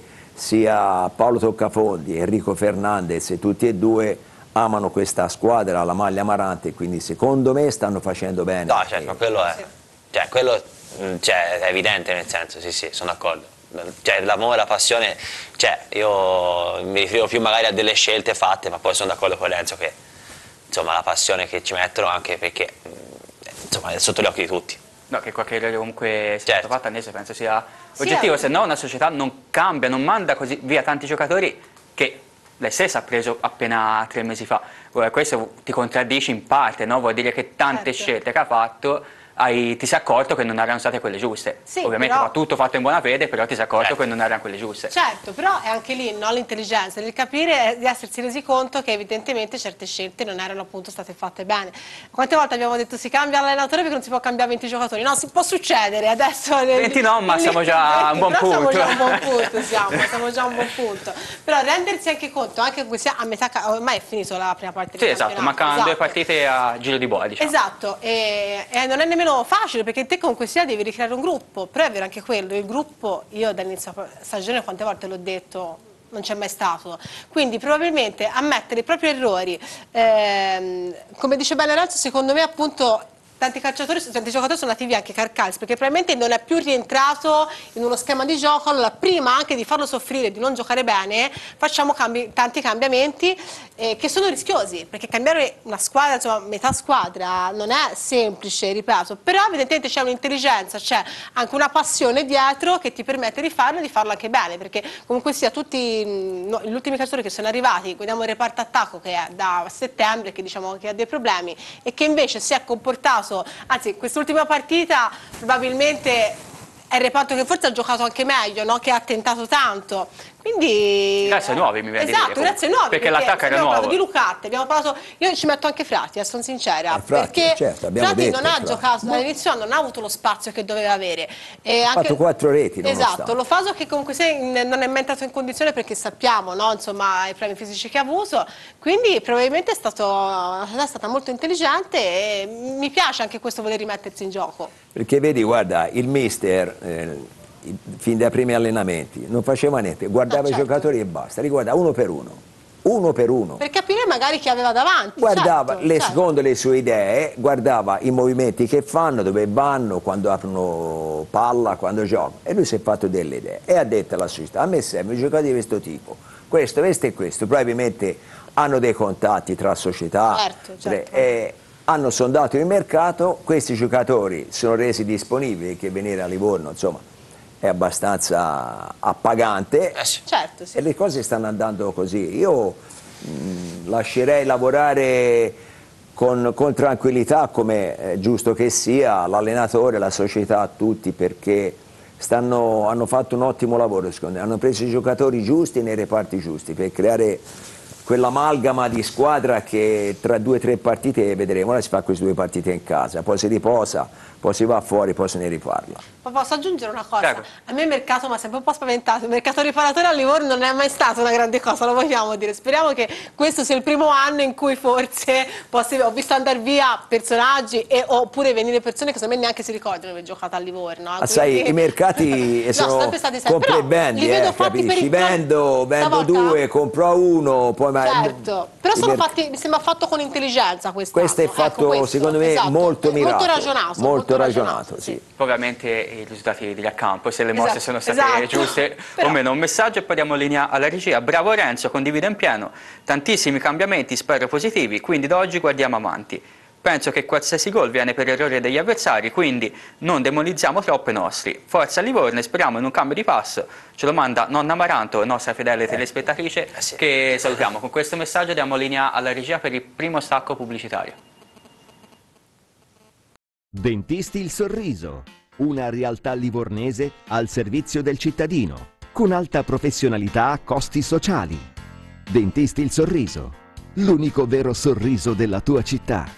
S4: sia Paolo Toccafondi, Enrico Fernandez e tutti e due amano questa squadra, la maglia Amarante, quindi secondo me stanno facendo bene.
S2: No, certo, ma quello è, cioè, quello, mh, cioè, è evidente, nel senso, sì, sì, sono d'accordo. Cioè, l'amore, la passione, cioè, io mi riferivo più magari a delle scelte fatte, ma poi sono d'accordo con Renzo che, insomma, la passione che ci mettono, anche perché, mh, insomma, è sotto gli occhi di tutti.
S1: No, che qualche errore comunque sia
S2: Certo.
S1: stato fatto, Agnese, penso sia
S3: Sì,
S1: oggettivo,
S3: eh.
S1: se no una società non cambia, non manda così via tanti giocatori che lei stessa ha preso appena tre mesi fa. Ora, questo ti contraddici in parte, no? Vuol dire che tante
S3: Certo.
S1: scelte che ha fatto hai, ti sei accorto che non erano state quelle giuste.
S3: Sì,
S1: Ovviamente
S3: però-
S1: va tutto fatto in buona fede, però ti sei accorto
S2: Certo.
S1: che non erano quelle giuste.
S3: Certo, però è anche lì no, l'intelligenza, il capire, di essersi resi conto che evidentemente certe scelte non erano appunto state fatte bene. Quante volte abbiamo detto si cambia l'allenatore perché non si può cambiare venti giocatori? No, si può succedere, adesso...
S1: venti no, ma siamo già a un buon
S3: però siamo
S1: punto.
S3: già a un buon punto, siamo, siamo già a un buon punto. Però rendersi anche conto, anche che sia a metà, ca- ormai è finito la prima parte
S1: Sì,
S3: del
S1: esatto,
S3: campionato.
S1: mancano due
S3: esatto.
S1: partite a giro di boa, diciamo.
S3: Esatto, e, e non è nemmeno facile perché te comunque sia devi ricreare un gruppo, però è vero anche quello, il gruppo io dall'inizio stagione quante volte l'ho detto, non c'è mai stato, quindi probabilmente ammettere i propri errori, ehm, come dice bene Renzo, secondo me appunto tanti calciatori, tanti giocatori sono andati via, anche Carcalz, perché probabilmente non è più rientrato in uno schema di gioco. Allora prima anche di farlo soffrire, di non giocare bene, facciamo cambi, tanti cambiamenti eh, che sono rischiosi, perché cambiare una squadra, insomma metà squadra, non è semplice, ripeto, però evidentemente c'è un'intelligenza, c'è anche una passione dietro che ti permette di farlo e di farlo anche bene, perché comunque sia tutti no, gli ultimi calciatori che sono arrivati, guardiamo il reparto attacco che è da settembre, che diciamo che ha dei problemi e che invece si è comportato, anzi quest'ultima partita probabilmente è il reparto che forse ha giocato anche meglio, no? Che ha tentato tanto. Quindi,
S1: grazie ai nuovi mi viene
S3: esatto,
S1: di dire,
S3: grazie ai nuovi,
S1: perché, perché l'attacco era
S3: abbiamo
S1: nuovo.
S3: parlato di Lucatte, abbiamo parlato, io ci metto anche Frati, eh, sono sincera,
S4: Eh, Frati,
S3: perché
S4: certo, abbiamo
S3: Frati
S4: detto,
S3: non ha
S4: Frati.
S3: giocato, all'inizio non ha avuto lo spazio che doveva avere. E
S4: Ha
S3: anche,
S4: fatto quattro reti, nonostante.
S3: esatto, lo Faso che comunque sia, non è mai entrato in condizione perché sappiamo, no, insomma, i problemi fisici che ha avuto, quindi probabilmente è, stato, è stata molto intelligente e mi piace anche questo voler rimettersi in gioco.
S4: Perché vedi, guarda, il mister, eh, fin dai primi allenamenti, non faceva niente, guardava
S3: Ah, certo.
S4: i giocatori e basta, li guardava uno per uno, uno per uno.
S3: Per capire magari chi aveva davanti.
S4: Guardava,
S3: certo,
S4: le,
S3: certo.
S4: secondo le sue idee, guardava i movimenti che fanno, dove vanno, quando aprono palla, quando giocano. E lui si è fatto delle idee e ha detto alla società, a me serve giocatori di questo tipo, questo, questo e questo. Probabilmente hanno dei contatti tra società,
S3: Certo, certo.
S4: E hanno sondato il mercato, questi giocatori sono resi disponibili, che venire a Livorno, insomma, è abbastanza appagante,
S2: Eh sì.
S3: Certo, sì.
S4: e le cose stanno andando così. Io mh, lascerei lavorare con, con tranquillità, come è giusto che sia, l'allenatore, la società, tutti, perché stanno, hanno fatto un ottimo lavoro, secondo me. Hanno preso i giocatori giusti nei reparti giusti per creare quell'amalgama di squadra che tra due o tre partite vedremo. Ora si fa queste due partite in casa, poi si riposa, poi si va fuori, poi se ne riparla.
S3: Ma posso aggiungere una cosa?
S1: Prego.
S3: A me il mercato mi ha sempre un po' spaventato. Il mercato riparatore a Livorno non è mai stato una grande cosa, lo vogliamo dire. Speriamo che questo sia il primo anno in cui forse possi- ho visto andare via personaggi e, oppure venire persone che secondo me neanche si ricordano di aver giocato a Livorno. eh,
S4: Ah, sai,
S3: quindi-
S4: i mercati
S3: No,
S4: sono
S3: sempre stati sempre,
S4: compri e
S3: però
S4: vendi,
S3: li vedo
S4: eh,
S3: fatti per
S4: capisci?
S3: il-
S4: Vendo, vendo
S3: Stavolta?
S4: due, compro uno, poi ma-
S3: Certo, però
S4: i
S3: sono
S4: mer-
S3: fatti, mi sembra fatto con intelligenza quest'anno.
S4: Questo è fatto,
S3: ecco, questo,
S4: secondo me,
S3: esatto.
S4: molto mirato.
S3: Molto ragionato.
S4: Molto ragionato, sì.
S1: Ovviamente i risultati degli accampo, se le mosse
S3: Esatto,
S1: sono state
S3: esatto.
S1: giuste
S3: Però-
S1: o meno. Un messaggio e poi diamo linea alla regia. Bravo Renzo, condivido in pieno, tantissimi cambiamenti, spero positivi, quindi da oggi guardiamo avanti. Penso che qualsiasi gol viene per errore degli avversari, quindi non demonizziamo troppo i nostri. Forza Livorno e speriamo in un cambio di passo. Ce lo manda nonna Maranto, nostra fedele telespettatrice,
S2: Eh sì.
S1: che salutiamo. Con questo messaggio diamo linea alla regia per il primo stacco pubblicitario.
S5: Dentisti Il Sorriso, una realtà livornese al servizio del cittadino, con alta professionalità a costi sociali. Dentisti Il Sorriso, l'unico vero sorriso della tua città.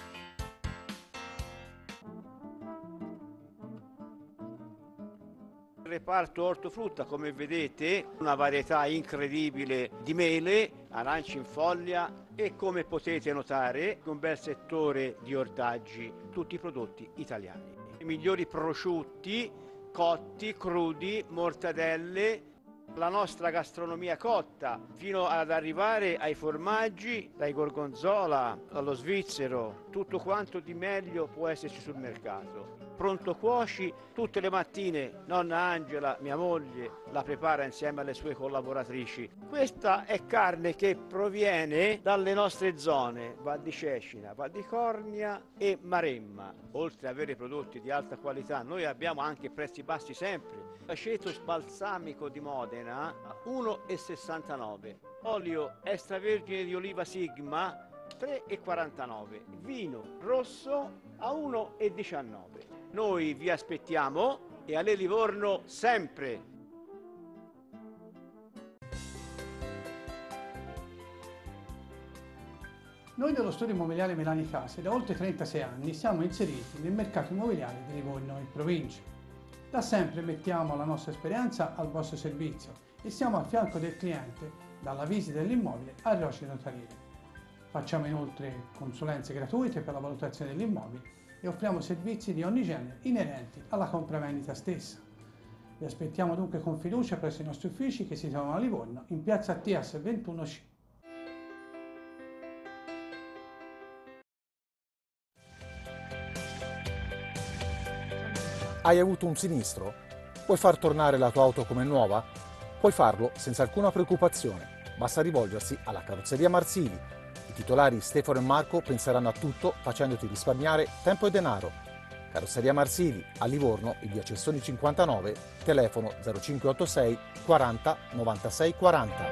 S6: Il reparto ortofrutta, come vedete, una varietà incredibile di mele, arance in foglia e, come potete notare, un bel settore di ortaggi, tutti prodotti italiani. I migliori prosciutti, cotti, crudi, mortadelle, la nostra gastronomia cotta, fino ad arrivare ai formaggi, dai gorgonzola allo svizzero, tutto quanto di meglio può esserci sul mercato. Pronto cuoci, tutte le mattine nonna Angela, mia moglie, la prepara insieme alle sue collaboratrici. Questa è carne che proviene dalle nostre zone, Val di Cecina, Val di Cornia e Maremma. Oltre ad avere prodotti di alta qualità, noi abbiamo anche prezzi bassi sempre. Aceto balsamico di Modena a uno e sessantanove, olio extravergine di oliva Sigma tre e quarantanove, vino rosso a uno e diciannove. Noi vi aspettiamo e a Le Livorno sempre!
S7: Noi dello studio immobiliare Melani Case da oltre trentasei anni siamo inseriti nel mercato immobiliare di Livorno in provincia. Da sempre mettiamo la nostra esperienza al vostro servizio e siamo al fianco del cliente dalla visita dell'immobile al rilascio notarile. Facciamo inoltre consulenze gratuite per la valutazione dell'immobile e offriamo servizi di ogni genere inerenti alla compravendita stessa. Vi aspettiamo dunque con fiducia presso i nostri uffici che si trovano a Livorno in piazza T S ventuno C.
S8: Hai avuto un sinistro? Puoi far tornare la tua auto come nuova? Puoi farlo senza alcuna preoccupazione. Basta rivolgersi alla Carrozzeria Marsili. I titolari Stefano e Marco penseranno a tutto facendoti risparmiare tempo e denaro. Carrozzeria Marsili, a Livorno, in via Cessoni cinquantanove, telefono zero cinque otto sei quaranta novantasei quaranta.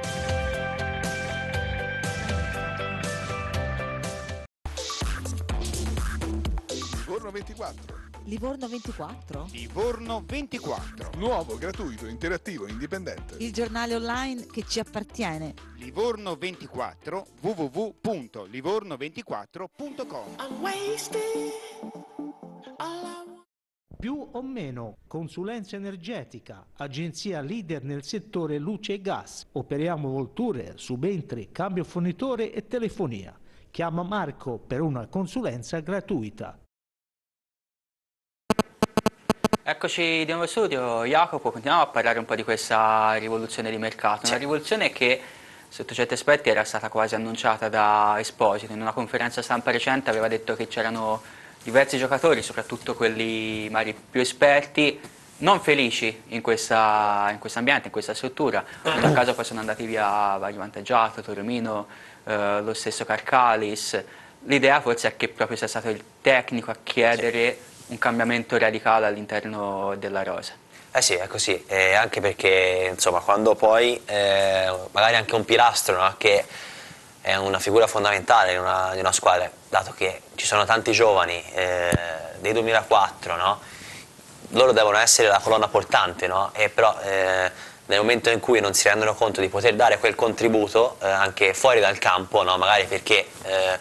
S9: Livorno ventiquattro.
S10: Livorno ventiquattro?
S9: Livorno ventiquattro. Nuovo, gratuito, interattivo, indipendente.
S10: Il giornale online che ci appartiene.
S9: Livorno ventiquattro, w w w punto livorno ventiquattro punto com.
S11: Più o meno consulenza energetica, agenzia leader nel settore luce e gas. Operiamo volture, subentri, cambio fornitore e telefonia. Chiama Marco per una consulenza gratuita.
S1: Eccoci di nuovo in studio, Jacopo, continuiamo a parlare un po' di questa rivoluzione di mercato, una rivoluzione che sotto certi aspetti era stata quasi annunciata da Esposito. In una conferenza stampa recente aveva detto che c'erano diversi giocatori, soprattutto quelli magari più esperti, non felici in questo in ambiente, in questa struttura. Non a caso poi sono andati via vari Vantaggiato, Toromino, eh, lo stesso Carcalis. L'idea forse è che proprio sia stato il tecnico a chiedere un cambiamento radicale all'interno della rosa.
S2: Eh sì, è così, eh, anche perché insomma quando poi eh, magari anche un pilastro, no, che è una figura fondamentale in una, in una squadra, dato che ci sono tanti giovani eh, dei duemilaquattro, no, loro devono essere la colonna portante, no, e però eh, nel momento in cui non si rendono conto di poter dare quel contributo eh, anche fuori dal campo, no, magari perché eh,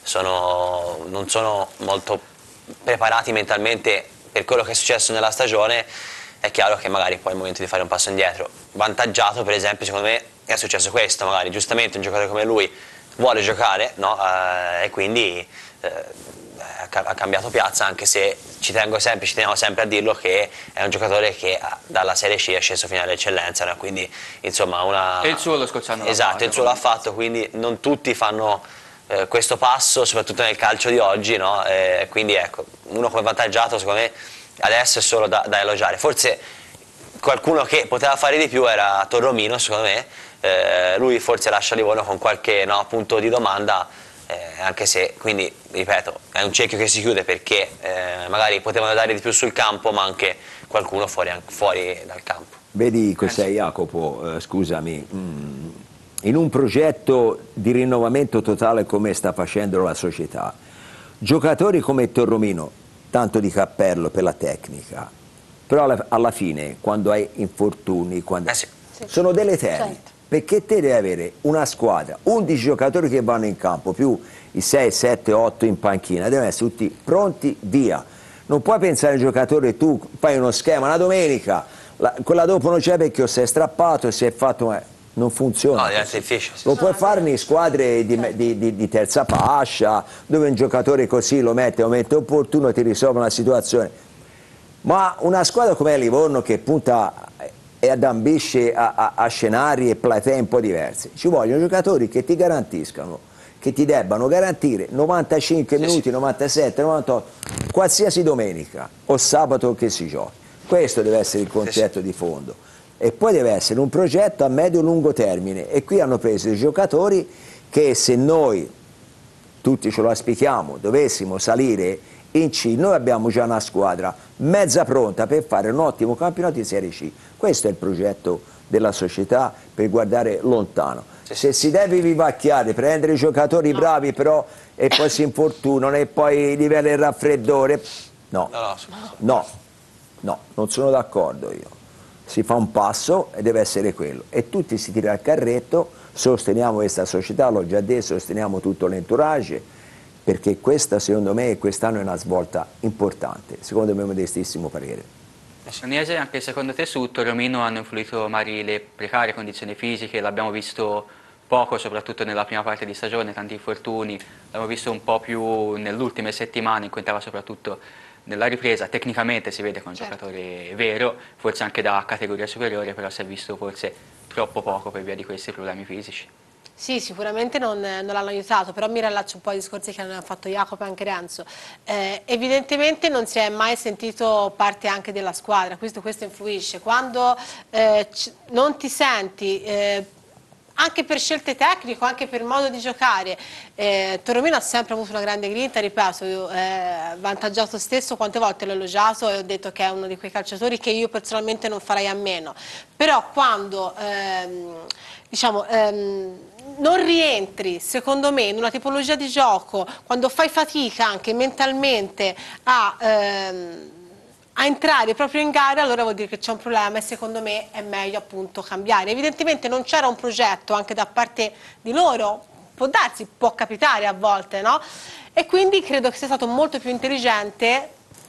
S2: sono, non sono molto preparati mentalmente per quello che è successo nella stagione, è chiaro che magari poi è il momento di fare un passo indietro. Vantaggiato, per esempio, secondo me è successo questo, magari giustamente un giocatore come lui vuole giocare, no? eh, e quindi eh, ha cambiato piazza, anche se ci tengo sempre, ci teniamo sempre a dirlo che è un giocatore che dalla Serie C è sceso fino all'eccellenza, no? Quindi insomma una...
S1: E il suo lo scorso anno
S2: esatto,
S1: l'ha fatto,
S2: il suo l'ha fatto, quindi non tutti fanno Eh, questo passo, soprattutto nel calcio di oggi, no? eh, quindi ecco, uno come Vantaggiato secondo me adesso è solo da, da elogiare. Forse qualcuno che poteva fare di più era Torromino, secondo me, eh, lui forse lascia Livorno con qualche, no, punto di domanda, eh, anche se, quindi ripeto, è un cerchio che si chiude perché eh, magari potevano dare di più sul campo, ma anche qualcuno fuori, fuori dal campo.
S4: Vedi cos'è, Jacopo, eh, scusami, mm. in un progetto di rinnovamento totale come sta facendo la società, giocatori come Torromino, tanto di cappello per la tecnica, però alla, alla fine quando hai infortuni, quando...
S2: Eh sì.
S4: sono deleteri,
S3: Certo.
S4: perché te devi avere una squadra, undici giocatori che vanno in campo, più i sei, sette, otto in panchina, devono essere tutti pronti, via. Non puoi pensare al giocatore, tu fai uno schema, una domenica, la, quella dopo non c'è perché si è strappato, si è fatto... non funziona.
S2: No, diventa difficile.
S4: Lo puoi fare in squadre di, di, di, di terza fascia, dove un giocatore così lo mette, lo mette opportuno e ti risolve una situazione. Ma una squadra come Livorno che punta e ambisce a, a, a scenari e platee un po' diversi, ci vogliono giocatori che ti garantiscano, che ti debbano garantire novantacinque
S2: sì,
S4: minuti,
S2: sì.
S4: novantasette, novantotto, qualsiasi domenica o sabato che si giochi. Questo deve essere il concetto sì, sì. di fondo. E poi deve essere un progetto a medio-lungo termine, e qui hanno preso i giocatori che, se noi tutti ce lo auspichiamo, dovessimo salire in C, noi abbiamo già una squadra mezza pronta per fare un ottimo campionato di Serie C. Questo è il progetto della società per guardare lontano. Sì, se sì. si deve vivacchiare, prendere i giocatori no. bravi però e poi si infortunano e poi livello il raffreddore, no,
S2: no, no,
S4: no, no, non sono d'accordo io. Si fa un passo e deve essere quello, e tutti si tira al carretto, sosteniamo questa società, l'ho già detto, sosteniamo tutto l'entourage, perché questa secondo me quest'anno è una svolta importante, secondo il mio modestissimo parere.
S1: Agnese, anche secondo te su Torromino hanno influito magari le precarie condizioni fisiche? L'abbiamo visto poco, soprattutto nella prima parte di stagione, tanti infortuni, l'abbiamo visto un po' più nelle ultime settimane, in cui entrava soprattutto nella ripresa. Tecnicamente si vede che è un certo. giocatore vero, forse anche da categoria superiore, però si è visto forse troppo poco per via di questi problemi fisici.
S3: Sì, sicuramente non, non l'hanno aiutato, però mi rilaccio un po' ai discorsi che hanno fatto Jacopo e anche Renzo. Eh, evidentemente non si è mai sentito parte anche della squadra, questo, questo influisce. Quando eh, non ti senti... Eh, anche per scelte tecniche, anche per modo di giocare. Eh, Torromino ha sempre avuto una grande grinta, ripeto, io, eh, vantaggiato stesso, quante volte l'ho elogiato e ho detto che è uno di quei calciatori che io personalmente non farei a meno. Però quando ehm, diciamo, ehm, non rientri, secondo me, in una tipologia di gioco, quando fai fatica anche mentalmente a... Ehm, a entrare proprio in gara, allora vuol dire che c'è un problema e secondo me è meglio appunto cambiare. Evidentemente non c'era un progetto anche da parte di loro, può darsi, può capitare a volte, no? E quindi credo che sia stato molto più intelligente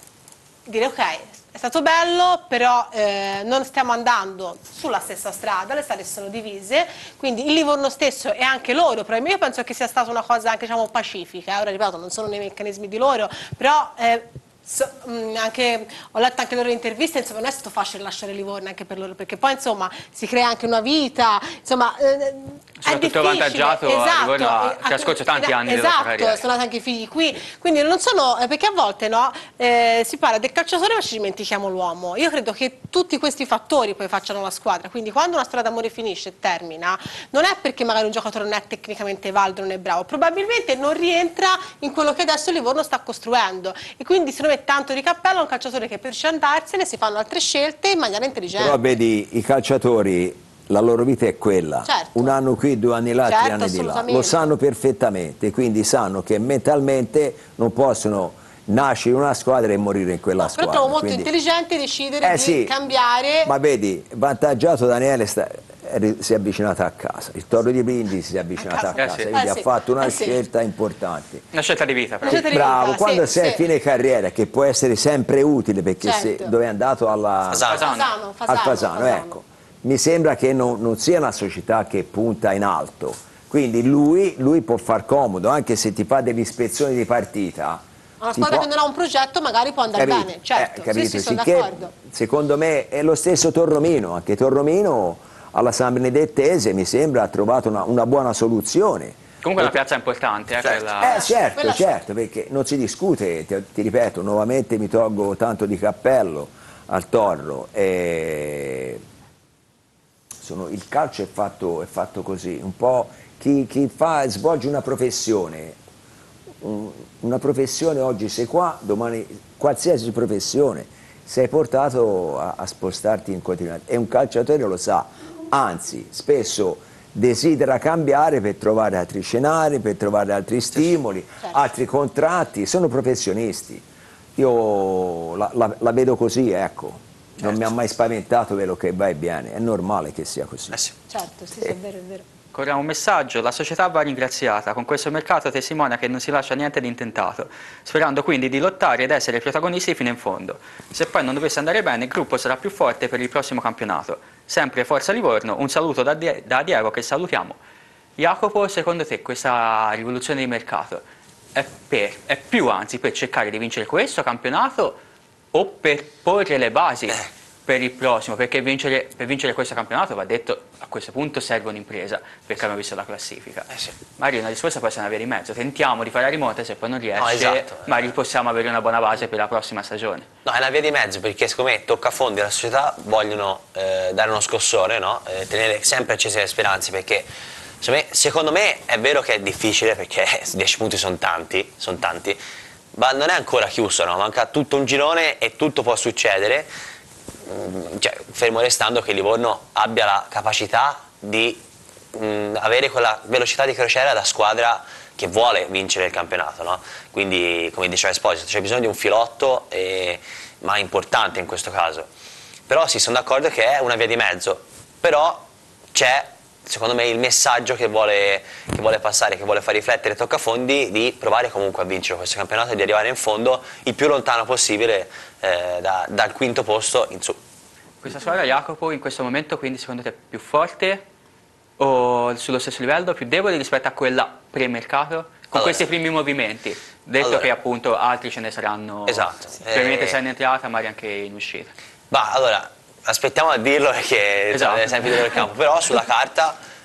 S3: dire ok, è stato bello, però eh, non stiamo andando sulla stessa strada, le strade sono divise, quindi il Livorno stesso e anche loro, io penso che sia stata una cosa anche diciamo pacifica, ora ripeto non sono nei meccanismi di loro, però... Eh, So, mh, anche, ho letto anche le loro interviste, insomma non è stato facile lasciare Livorno anche per loro, perché poi insomma si crea anche una vita, insomma eh, è difficile,
S1: avvantaggiato
S3: esatto,
S1: a Livorno ha trascorso tanti anni
S3: esatto,
S1: della sua carriera.
S3: Sono nati anche i figli qui, quindi non sono, perché a volte no, eh, si parla del calciatore ma ci dimentichiamo l'uomo. Io credo che tutti questi fattori poi facciano la squadra, quindi quando una storia d'amore finisce e termina, non è perché magari un giocatore non è tecnicamente valido, non è bravo, probabilmente non rientra in quello che adesso Livorno sta costruendo e quindi se è tanto di cappello a un calciatore che per andarsene si fanno altre scelte in maniera intelligente.
S4: Però vedi, i calciatori, la loro vita è quella,
S3: certo.
S4: Un anno qui, due anni là,
S3: certo,
S4: tre anni di là, lo sanno perfettamente, quindi sanno che mentalmente non possono nascere in una squadra e morire in quella
S3: no,
S4: squadra.
S3: Però trovo molto
S4: quindi...
S3: intelligente decidere
S4: eh,
S3: di
S4: sì,
S3: cambiare.
S4: Ma vedi, vantaggiato Daniele sta... si è avvicinato a casa, il Toro di Brindisi si è avvicinato a, a casa,
S1: eh sì.
S4: quindi
S3: eh
S4: ha
S3: sì.
S4: fatto una
S3: eh
S4: scelta
S3: sì.
S4: importante.
S1: Una scelta di vita.
S3: Una scelta di
S4: Bravo,
S3: vita,
S4: quando
S3: sì,
S4: sei
S3: sì.
S4: a fine carriera, che può essere sempre utile, perché
S3: certo.
S4: se, dove è andato alla...
S2: Fasano.
S3: Fasano, Fasano,
S4: al Fasano,
S3: Fasano.
S4: ecco. Mi sembra che non, non sia una società che punta in alto, quindi lui, lui può far comodo, anche se ti fa delle ispezioni di partita.
S3: Una squadra
S4: può...
S3: che non ha un progetto magari può andare
S4: capito?
S3: bene, certo,
S4: eh, capito?
S3: sì, sì, sono
S4: Sicché,
S3: d'accordo.
S4: secondo me è lo stesso Torromino, anche Torromino alla San Benedettese mi sembra ha trovato una, una buona soluzione.
S1: Comunque è una piazza importante, eh,
S4: certo.
S1: quella...
S4: Eh certo,
S3: Quella
S4: certo, perché non si discute, ti, ti ripeto, nuovamente mi tolgo tanto di cappello al Torro. E... Sono, il calcio è fatto, è fatto così, un po' chi, chi fa, svolge una professione, un, una professione oggi sei qua, domani qualsiasi professione, sei portato a, a spostarti in continuazione e un calciatore lo sa, anzi spesso desidera cambiare per trovare altri scenari, per trovare altri stimoli,
S3: certo.
S4: altri contratti, sono professionisti, io la, la, la vedo così, ecco. Non mi ha mai spaventato quello che va e viene, è normale che sia così.
S2: Eh sì.
S3: Certo, sì, sì, è vero, è vero.
S1: Corriamo un messaggio, la società va ringraziata, con questo mercato testimonia che non si lascia niente di intentato, sperando quindi di lottare ed essere protagonisti fino in fondo. Se poi non dovesse andare bene, il gruppo sarà più forte per il prossimo campionato. Sempre Forza Livorno, un saluto da, Die da Diego che salutiamo. Jacopo, secondo te questa rivoluzione di mercato è, per, è più anzi per cercare di vincere questo campionato o per porre le basi per il prossimo, perché vincere, per vincere questo campionato va detto a questo punto serve un'impresa, perché abbiamo visto la classifica.
S2: Eh sì.
S1: Magari una risposta può essere una via di mezzo, tentiamo di fare la rimonta, se poi non riesce,
S2: no, esatto.
S1: magari possiamo avere una buona base per la prossima stagione.
S2: No, è una via di mezzo, perché secondo me toccafondi e la società vogliono eh, dare uno scossore, no? eh, tenere sempre accese le speranze, perché secondo me è vero che è difficile, perché dieci punti sono tanti, sono tanti, ma non è ancora chiuso, no? Manca tutto un girone e tutto può succedere, cioè, fermo restando che Livorno abbia la capacità di mh, avere quella velocità di crociera da squadra che vuole vincere il campionato, no? Quindi, come diceva Esposito, c'è bisogno di un filotto, eh, ma importante in questo caso. Però sì, sono d'accordo che è una via di mezzo, però c'è secondo me il messaggio che vuole, che vuole passare, che vuole far riflettere Toccafondi, di provare comunque a vincere questo campionato e di arrivare in fondo il più lontano possibile eh, da, dal quinto posto in su.
S1: Questa squadra, Jacopo, in questo momento quindi secondo te è più forte o sullo stesso livello, più debole rispetto a quella pre-mercato? Con
S2: allora,
S1: questi primi movimenti, detto
S2: allora,
S1: che appunto altri ce ne saranno,
S2: esatto,
S1: probabilmente
S2: eh,
S1: sia in entrata, magari anche in uscita.
S2: Bah, allora, aspettiamo a dirlo perché
S1: esatto.
S2: è sempre del campo, però sulla carta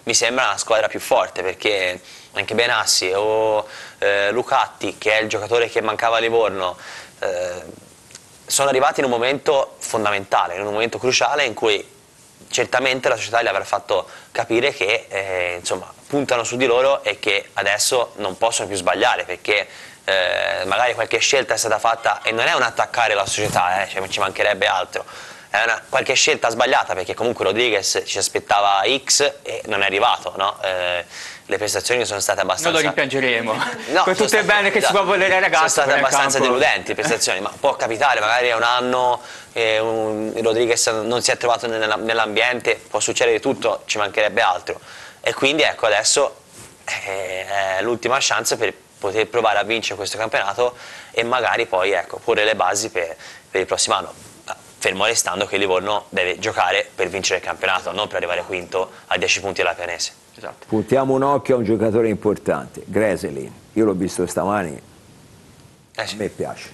S2: mi sembra una squadra più forte, perché anche Benassi o eh, Lucatti, che è il giocatore che mancava a Livorno, eh, sono arrivati in un momento fondamentale, in un momento cruciale in cui certamente la società gli avrà fatto capire che eh, insomma, puntano su di loro e che adesso non possono più sbagliare, perché eh, magari qualche scelta è stata fatta, e non è un attaccare la società, eh, cioè, ci mancherebbe altro, è una, qualche scelta sbagliata, perché comunque Rodriguez ci aspettava X e non è arrivato, no? Eh, le prestazioni sono state abbastanza...
S1: Non lo rimpiangeremo,
S2: no,
S1: con tutto il bene che si può volere ai ragazzi.
S2: Sono state abbastanza
S1: campo.
S2: deludenti le prestazioni, ma può capitare, magari è un anno, eh, un, Rodriguez non si è trovato nell'ambiente, può succedere tutto, ci mancherebbe altro. E quindi ecco, adesso eh, è l'ultima chance per poter provare a vincere questo campionato e magari poi ecco, porre le basi per, per il prossimo anno. Fermo restando che Livorno deve giocare per vincere il campionato, non per arrivare quinto a dieci punti alla Pianese.
S1: Esatto.
S4: Puntiamo un occhio a un giocatore importante, Greselin. Io l'ho visto stamani,
S2: eh sì.
S4: a me piace,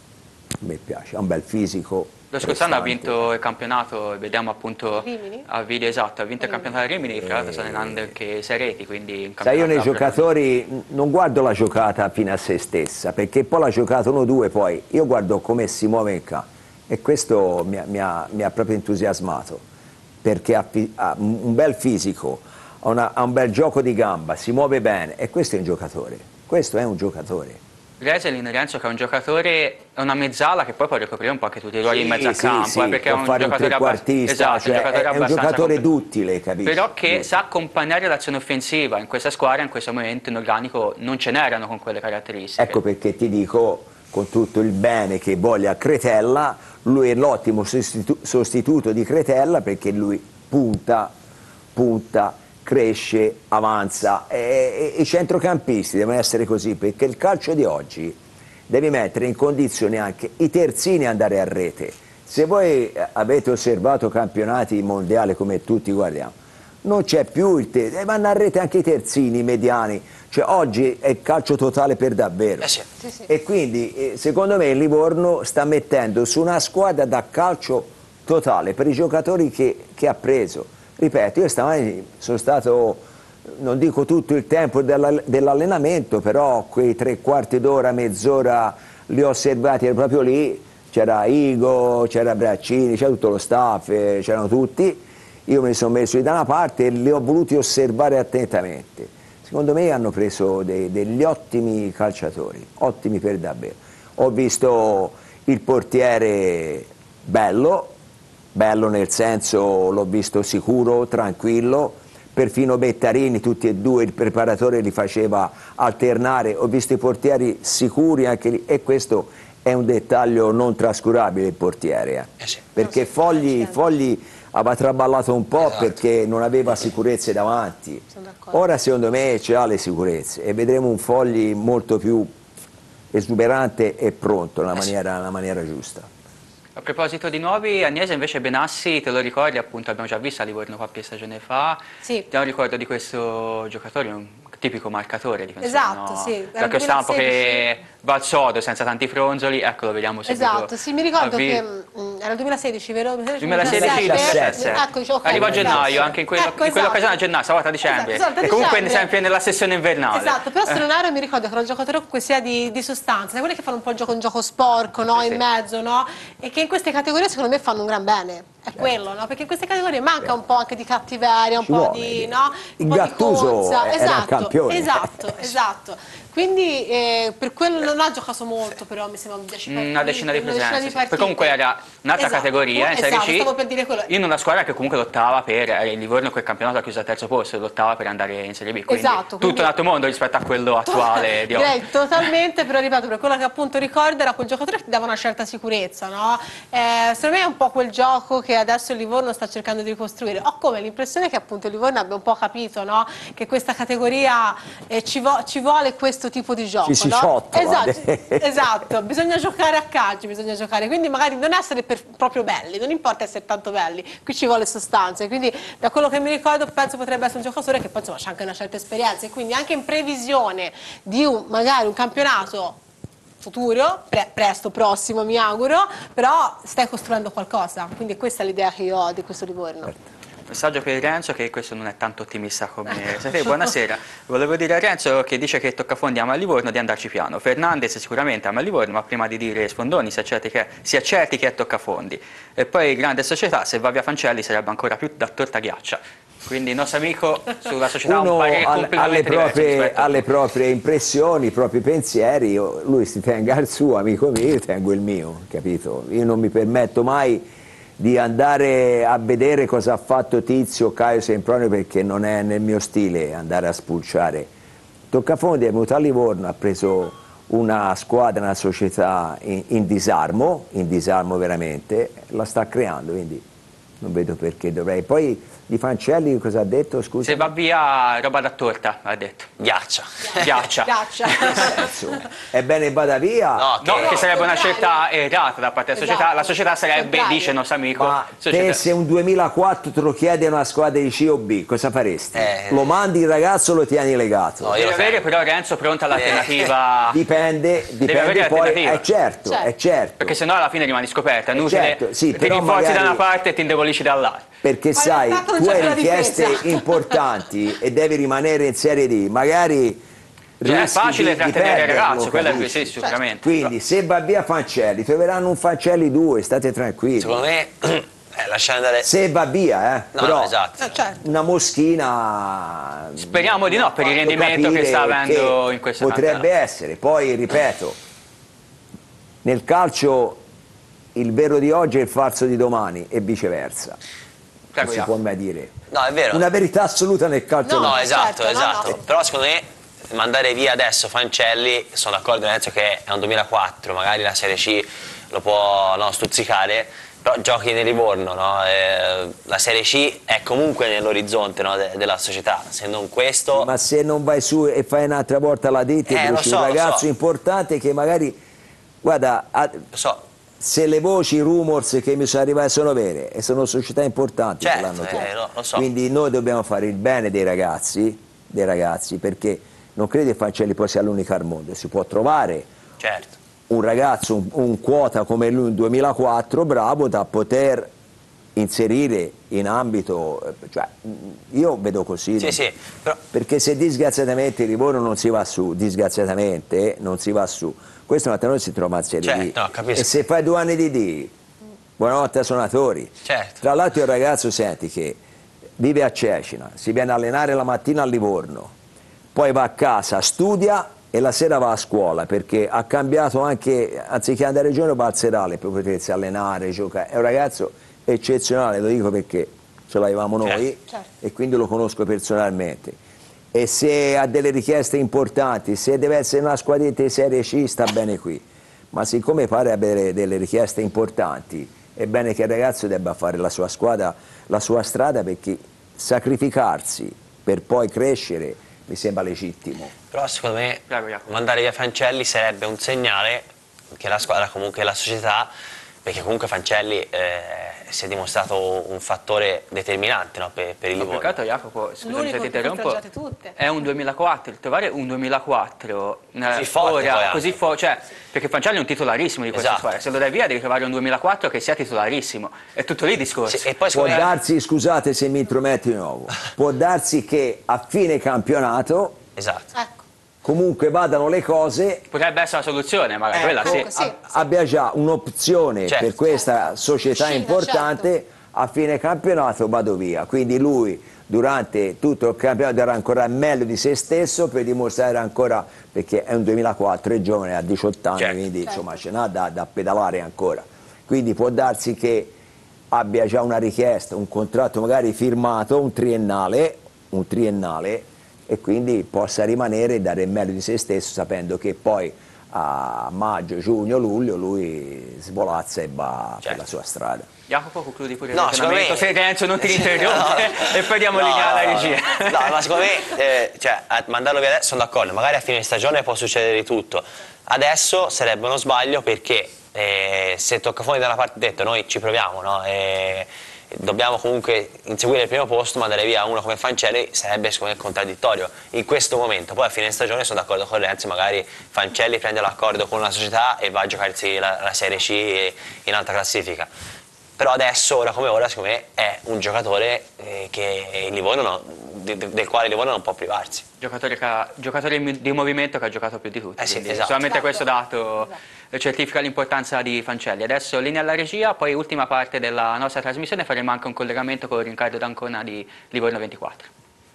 S4: a me piace, ha un bel fisico.
S1: Lo scorso anno ha vinto il campionato, vediamo appunto
S3: Rimini?
S1: a video esatto, ha vinto il campionato a Rimini, tra l'altro sta allenando anche Sereti, quindi in
S4: Sai, io nei
S1: campionato
S4: giocatori non guardo la giocata fino a se stessa, perché poi la giocata uno due, poi io guardo come si muove in campo. E questo mi ha, mi, ha, mi ha proprio entusiasmato, perché ha, ha un bel fisico, ha, una, ha un bel gioco di gamba, si muove bene, e questo è un giocatore, questo è un giocatore.
S1: Greselin, Renzo, che è un giocatore, è una mezzala che poi può ricoprire un po' anche tutti i ruoli
S4: Sì,
S1: in mezzo a
S4: sì,
S1: campo,
S4: sì,
S1: eh, perché
S4: può
S1: è un
S4: fare un
S1: giocatore
S4: trequartista,
S1: esatto,
S4: cioè,
S1: un giocatore
S4: è un
S1: abbastanza
S4: giocatore
S1: completo.
S4: duttile, capisci?
S1: Però che
S4: Duttile.
S1: sa accompagnare l'azione offensiva, in questa squadra in questo momento in organico non ce n'erano con quelle caratteristiche.
S4: Ecco perché ti dico, con tutto il bene che voglia Cretella, lui è l'ottimo sostitu sostituto di Cretella, perché lui punta, punta, cresce, avanza, e, e i centrocampisti devono essere così, perché il calcio di oggi deve mettere in condizione anche i terzini ad andare a rete. Se voi avete osservato campionati mondiali come tutti guardiamo, non c'è più il terzino, vanno a rete anche i terzini, i mediani, cioè oggi è calcio totale per davvero.
S2: Eh sì.
S3: Sì, sì.
S4: E quindi eh, secondo me il Livorno sta mettendo su una squadra da calcio totale per i giocatori che, che ha preso. Ripeto, io stamani sono stato, non dico tutto il tempo dell'allenamento, però quei tre quarti d'ora, mezz'ora li ho osservati, ero proprio lì, c'era Igo, c'era Braccini, c'era tutto lo staff, eh, c'erano tutti. Io mi sono messo lì da una parte e li ho voluti osservare attentamente. Secondo me hanno preso dei, degli ottimi calciatori, ottimi per davvero. Ho visto il portiere bello, bello nel senso l'ho visto sicuro, tranquillo, perfino Bettarini, tutti e due, il preparatore li faceva alternare, ho visto i portieri sicuri anche lì, e questo è un dettaglio non trascurabile, il portiere, eh.
S2: Eh sì.
S4: Perché Fogli, Fogli aveva traballato un po'
S2: Esatto.
S4: perché non aveva sicurezze davanti. Ora secondo me ce ha le sicurezze e vedremo un Fogli molto più esuberante e pronto nella maniera, nella maniera giusta.
S1: A proposito di nuovi, Agnese invece Benassi, te lo ricordi appunto, abbiamo già visto a Livorno qualche stagione fa,
S3: Sì.
S1: ti ho un ricordo di questo giocatore, un tipico marcatore difensore,
S3: Esatto,
S1: no?
S3: sì, era
S1: Da questo stampo che
S3: duemilasedici.
S1: va al sodo senza tanti fronzoli, ecco lo vediamo subito.
S3: Esatto, sì, mi ricordo
S1: a vi-
S3: che mh, era il duemilasedici, vero?
S1: duemilasedici
S3: duemilasette. Ecco, dicevo, ok,
S1: arriva a
S3: esatto.
S1: gennaio, anche in, quello,
S3: Ecco,
S1: in quell'occasione a
S3: esatto.
S1: gennaio, stavolta a dicembre,
S3: Esatto, esatto, a
S1: e comunque
S3: dicembre.
S1: sempre nella sessione invernale.
S3: Esatto, però se non ero mi ricordo che era un giocatore comunque sia di, di sostanza, sai, quelli che fanno un po' il gioco, un gioco sporco, no?
S1: Sì,
S3: in
S1: sì.
S3: mezzo, no? E che in queste categorie secondo me fanno un gran bene. È quello, no? Perché in queste categorie manca un po' anche di cattiveria, un
S4: Ci
S3: po'
S4: vuole,
S3: di,
S4: eh.
S3: no?
S4: Il
S3: Un po' di
S4: Gattuso
S3: cozza.
S4: era il
S3: Esatto,
S4: campione.
S3: esatto, esatto. Quindi eh, per quello non ha giocato molto, però mi sembra dieci partite,
S1: Una decina di
S3: una decina
S1: presenze,
S3: di
S1: sì.
S3: partite.
S1: Perché comunque era un'altra
S3: Esatto,
S1: categoria in Serie
S3: esatto,
S1: C,
S3: stavo per dire quello.
S1: in una squadra che comunque lottava per, eh, il Livorno quel campionato ha chiuso al terzo posto, lottava per andare in Serie B, quindi
S3: Esatto, quindi-
S1: tutto un altro mondo rispetto a quello attuale di oggi.
S3: Direi totalmente, però ripeto, per quello che appunto ricordo era quel giocatore che ti dava una certa sicurezza, no? Eh, secondo me è un po' quel gioco che adesso il Livorno sta cercando di ricostruire. Ho come l'impressione che appunto il Livorno abbia un po' capito, no? Che questa categoria eh, ci, vo ci vuole questo tipo di gioco,
S4: Ci si
S3: no?
S4: ciottola.
S3: Esatto, esatto, bisogna giocare a calcio, bisogna giocare, quindi magari non essere per, proprio belli, non importa essere tanto belli, qui ci vuole sostanza, e quindi da quello che mi ricordo penso potrebbe essere un giocatore che poi insomma c'ha anche una certa esperienza, e quindi anche in previsione di un, magari un campionato futuro, pre presto, prossimo mi auguro, però stai costruendo qualcosa, quindi questa è l'idea che io ho di questo Livorno.
S1: Messaggio per Renzo, che questo non è tanto ottimista come siete. Buonasera, volevo dire a Renzo che dice che Toccafondi ama Livorno di andarci piano. Fernandez sicuramente ama Livorno, ma prima di dire Sfondoni si accerti che, si accerti che è Toccafondi. E poi grande società, se va via Fancelli sarebbe ancora più da torta ghiaccia. Quindi il nostro amico sulla società ha un parere
S4: al,
S1: completamente
S4: alle, proprie,
S1: diverso
S4: alle proprie impressioni, i propri pensieri, io, lui si tenga il suo, amico mio, io tengo il mio, capito? Io non mi permetto mai di andare a vedere cosa ha fatto Tizio, Caio, Sempronio, perché non è nel mio stile andare a spulciare. Toccafondi è venuto a Livorno, ha preso una squadra, una società in, in disarmo, in disarmo veramente, la sta creando, quindi non vedo perché dovrei. Poi di Fancelli cosa ha detto, scusa?
S1: Se va via roba da torta, ha detto.
S2: Ghiaccia.
S1: Ghiaccia.
S3: Ghiaccia.
S4: È bene vada via?
S2: No,
S1: No,
S2: che,
S1: che sarebbe una scelta errata da parte della società.
S3: Esatto.
S1: La società sarebbe,
S3: Contrario.
S1: dice il nostro amico,
S4: Ma
S1: società.
S4: te se un duemilaquattro te lo chiede una squadra di C o B, cosa faresti?
S2: Eh.
S4: Lo mandi il ragazzo o lo tieni legato?
S2: No, io
S1: Deve
S2: lo
S1: avere
S2: tengo.
S1: però Renzo pronta l'alternativa.
S4: Dipende, dipende
S1: avere
S4: poi,
S1: l'alternativa.
S4: è certo,
S3: Certo.
S4: è certo.
S1: Perché sennò alla fine rimani scoperta, è inutile,
S4: certo, sì,
S1: ti
S4: però
S1: rinforzi
S4: magari-
S1: da una parte e ti indebolisci dall'altra.
S4: Perché
S3: Poi
S4: sai,
S3: l'attacco non
S4: tu
S3: c'è
S4: hai
S3: più la
S4: richieste
S3: difesa.
S4: importanti e devi rimanere in Serie D, magari
S1: Cioè, è
S4: rischi
S1: facile
S4: di- di
S1: trattenere il
S4: perderlo,
S1: ragazzo, quello è
S4: capisci?
S1: sì, sicuramente.
S4: Quindi se va via Fancelli, troveranno un Fancelli due, state tranquilli.
S2: Secondo me, eh, lasciare andare...
S4: Se va via, eh,
S2: No,
S4: però
S2: no, esatto.
S3: Eh, certo.
S4: una moschina...
S1: Speriamo di no, per il
S4: fatto
S1: rendimento che
S4: capire
S1: sta avendo
S4: che
S1: in questa
S4: potrebbe
S1: campionato.
S4: essere. Poi, ripeto, nel calcio il vero di oggi è il falso di domani e viceversa.
S1: Prego,
S4: Non si
S1: Jacopo.
S4: può mai dire.
S2: No, è vero.
S4: Una verità assoluta nel calcio.
S3: No,
S2: No,
S4: no.
S2: esatto,
S3: certo, no,
S2: esatto.
S3: no.
S2: Però secondo me mandare via adesso Fancelli, sono d'accordo nel senso che è un duemilaquattro, magari la Serie C lo può no, stuzzicare, però giochi nel Livorno, no? Eh, la Serie C è comunque nell'orizzonte no, de- della società, se non questo...
S4: Ma se non vai su e fai un'altra volta la ditta,
S2: Eh, lo
S4: bruci
S2: so,
S4: un
S2: lo
S4: ragazzo
S2: so.
S4: importante che magari, guarda, ha-
S2: Lo so,
S4: se le voci, i rumors che mi sono arrivati sono vere e sono società importanti
S2: Certo,
S4: che l'hanno
S2: eh,
S4: chiesto.
S2: lo- lo so.
S4: Quindi noi dobbiamo fare il bene dei ragazzi, dei ragazzi, perché non credo che Fancelli poi sia l'unico al mondo, si può trovare
S2: certo.
S4: un ragazzo, un, un quota come lui nel duemilaquattro, bravo da poter inserire in ambito, eh, cioè, io vedo così,
S2: Sì,
S4: non-
S2: sì, però...
S4: perché se disgraziatamente il Livorno non si va su, disgraziatamente eh, non si va su, questo un altro non si trova in Serie
S2: Certo,
S4: D.
S2: no, capisco.
S4: E se fai due anni di D, buonanotte ai suonatori.
S2: Certo.
S4: Tra l'altro il ragazzo, senti, che vive a Cecina, si viene a allenare la mattina a Livorno, poi va a casa, studia e la sera va a scuola, perché ha cambiato anche, anziché andare in giorno va al serale per potersi allenare, giocare. È un ragazzo eccezionale, lo dico perché ce l'avevamo noi
S3: Certo.
S4: e quindi lo conosco personalmente. E se ha delle richieste importanti, se deve essere una squadretta di Serie C, sta bene qui. Ma siccome pare avere delle richieste importanti, è bene che il ragazzo debba fare la sua squadra, la sua strada, perché sacrificarsi per poi crescere mi sembra legittimo.
S2: Però secondo me
S1: Prego, Jacopo.
S2: mandare via Fancelli sarebbe un segnale che la squadra, comunque la società, perché comunque Fancelli eh, si è dimostrato un fattore determinante no, per, per il Livorno.
S1: Peccato, Jacopo, scusami
S3: L'unico
S1: se ti
S3: che
S1: interrompo,
S3: fregiate tutte.
S1: è un duemilaquattro, il trovare un duemilaquattro eh,
S2: Così forte poi
S1: ora,
S2: anche.
S1: così fo- cioè, perché Fancelli è un titolarissimo di questa
S2: Esatto.
S1: squadra, se lo dai via devi trovare un duemilaquattro che sia titolarissimo, è tutto lì il discorso.
S2: Sì, e poi
S4: Può
S2: secondo me...
S4: darsi, scusate se mi intrometto di nuovo, può darsi che a fine campionato
S2: Esatto.
S3: Ecco.
S4: comunque vadano le cose,
S1: Potrebbe essere la soluzione, magari,
S3: Eh,
S1: quella sì.
S3: comunque sì.
S4: a- abbia già un'opzione
S2: Certo.
S4: per questa società
S3: Uscita,
S4: importante, a fine campionato vado via. Quindi lui durante tutto il campionato darà ancora meglio di se stesso per dimostrare ancora, perché è un duemilaquattro, è giovane, ha diciotto anni,
S2: Certo.
S4: quindi insomma ce n'ha da, da pedalare ancora. Quindi può darsi che abbia già una richiesta, un contratto magari firmato, un triennale, un triennale e quindi possa rimanere e dare il meglio di se stesso, sapendo che poi a maggio, giugno, luglio lui svolazza e va per
S2: Certo.
S4: la sua strada.
S1: Jacopo, concludi pure il
S2: No,
S1: ragionamento,
S2: secondo me-
S1: se Renzo non ti interrompe
S2: No.
S1: e poi diamo
S2: No,
S1: linea alla
S2: no,
S1: regia.
S2: No, ma secondo me, eh, cioè, a mandarlo via adesso sono d'accordo, magari a fine stagione può succedere di tutto. Adesso sarebbe uno sbaglio perché eh, se Toccafondi da una parte ha detto noi ci proviamo, no? E dobbiamo comunque inseguire il primo posto, mandare via uno come Fancelli sarebbe secondo me contraddittorio in questo momento. Poi a fine stagione sono d'accordo con Renzi, magari Fancelli prende l'accordo con una società e va a giocarsi la, la Serie C in alta classifica. però adesso, ora come ora, secondo me è un giocatore eh, che il Livorno no, de, de, del quale il Livorno non può privarsi.
S1: Giocatore, che ha, giocatore di movimento che ha giocato più di tutti,
S2: eh sì,
S1: quindi
S2: esatto.
S1: solamente
S3: Esatto.
S1: questo dato esatto. certifica l'importanza di Fancelli. Adesso linea alla regia, poi ultima parte della nostra trasmissione faremo anche un collegamento con Riccardo D'Ancona di Livorno ventiquattro.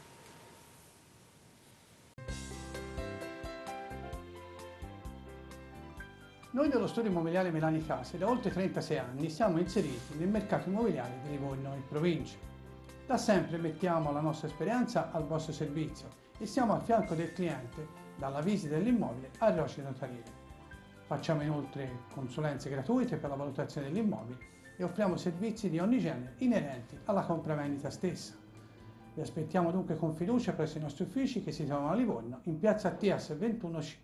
S7: Noi dello studio immobiliare Melani Case da oltre trentasei anni siamo inseriti nel mercato immobiliare di Livorno e provincia. Da sempre mettiamo la nostra esperienza al vostro servizio e siamo al fianco del cliente dalla visita dell'immobile al rocce notarile. Facciamo inoltre consulenze gratuite per la valutazione dell'immobile e offriamo servizi di ogni genere inerenti alla compravendita stessa. Vi aspettiamo dunque con fiducia presso i nostri uffici che si trovano a Livorno in piazza T S ventuno C.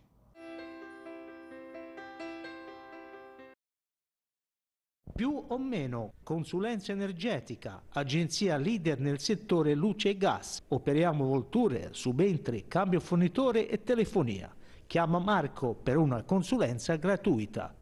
S11: Più o meno consulenza energetica, agenzia leader nel settore luce e gas. Operiamo volture, subentri, cambio fornitore e telefonia. Chiama Marco per una consulenza gratuita.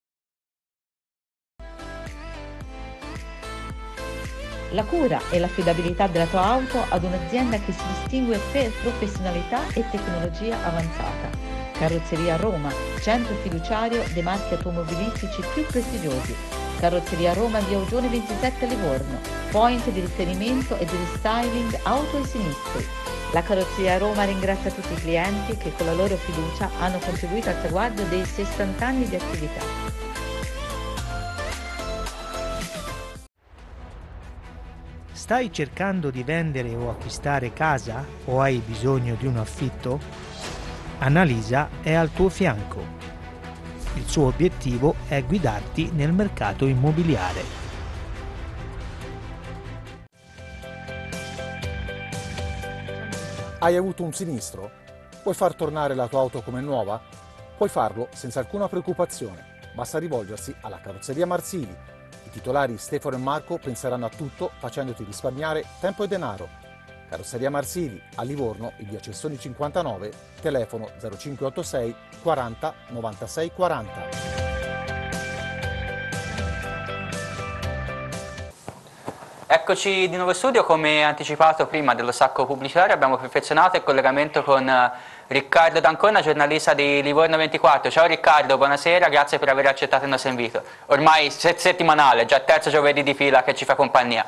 S10: La cura e l'affidabilità della tua auto ad un'azienda che si distingue per professionalità e tecnologia avanzata. Carrozzeria Roma, centro fiduciario dei marchi automobilistici più prestigiosi. Carrozzeria Roma via Augione ventisette Livorno, point di riferimento e di restyling auto e sinistri. La Carrozzeria Roma ringrazia tutti i clienti che con la loro fiducia hanno contribuito al traguardo dei sessanta anni di attività.
S11: Stai cercando di vendere o acquistare casa o hai bisogno di un affitto? Annalisa è al tuo fianco. Il suo obiettivo è guidarti nel mercato immobiliare.
S8: Hai avuto un sinistro? Puoi far tornare la tua auto come nuova? Puoi farlo senza alcuna preoccupazione. Basta rivolgersi alla Carrozzeria Marsili. I titolari Stefano e Marco penseranno a tutto facendoti risparmiare tempo e denaro. Carrozzeria Marsili, a Livorno, in via Cessoni cinquantanove, telefono zero cinque otto sei quaranta novantasei quaranta.
S1: Eccoci di nuovo in studio, come anticipato prima dello stacco pubblicitario abbiamo perfezionato il collegamento con Riccardo D'Ancona, giornalista di Livorno ventiquattro. Ciao Riccardo, buonasera, grazie per aver accettato il nostro invito. Ormai settimanale, già terzo giovedì di fila che ci fa compagnia.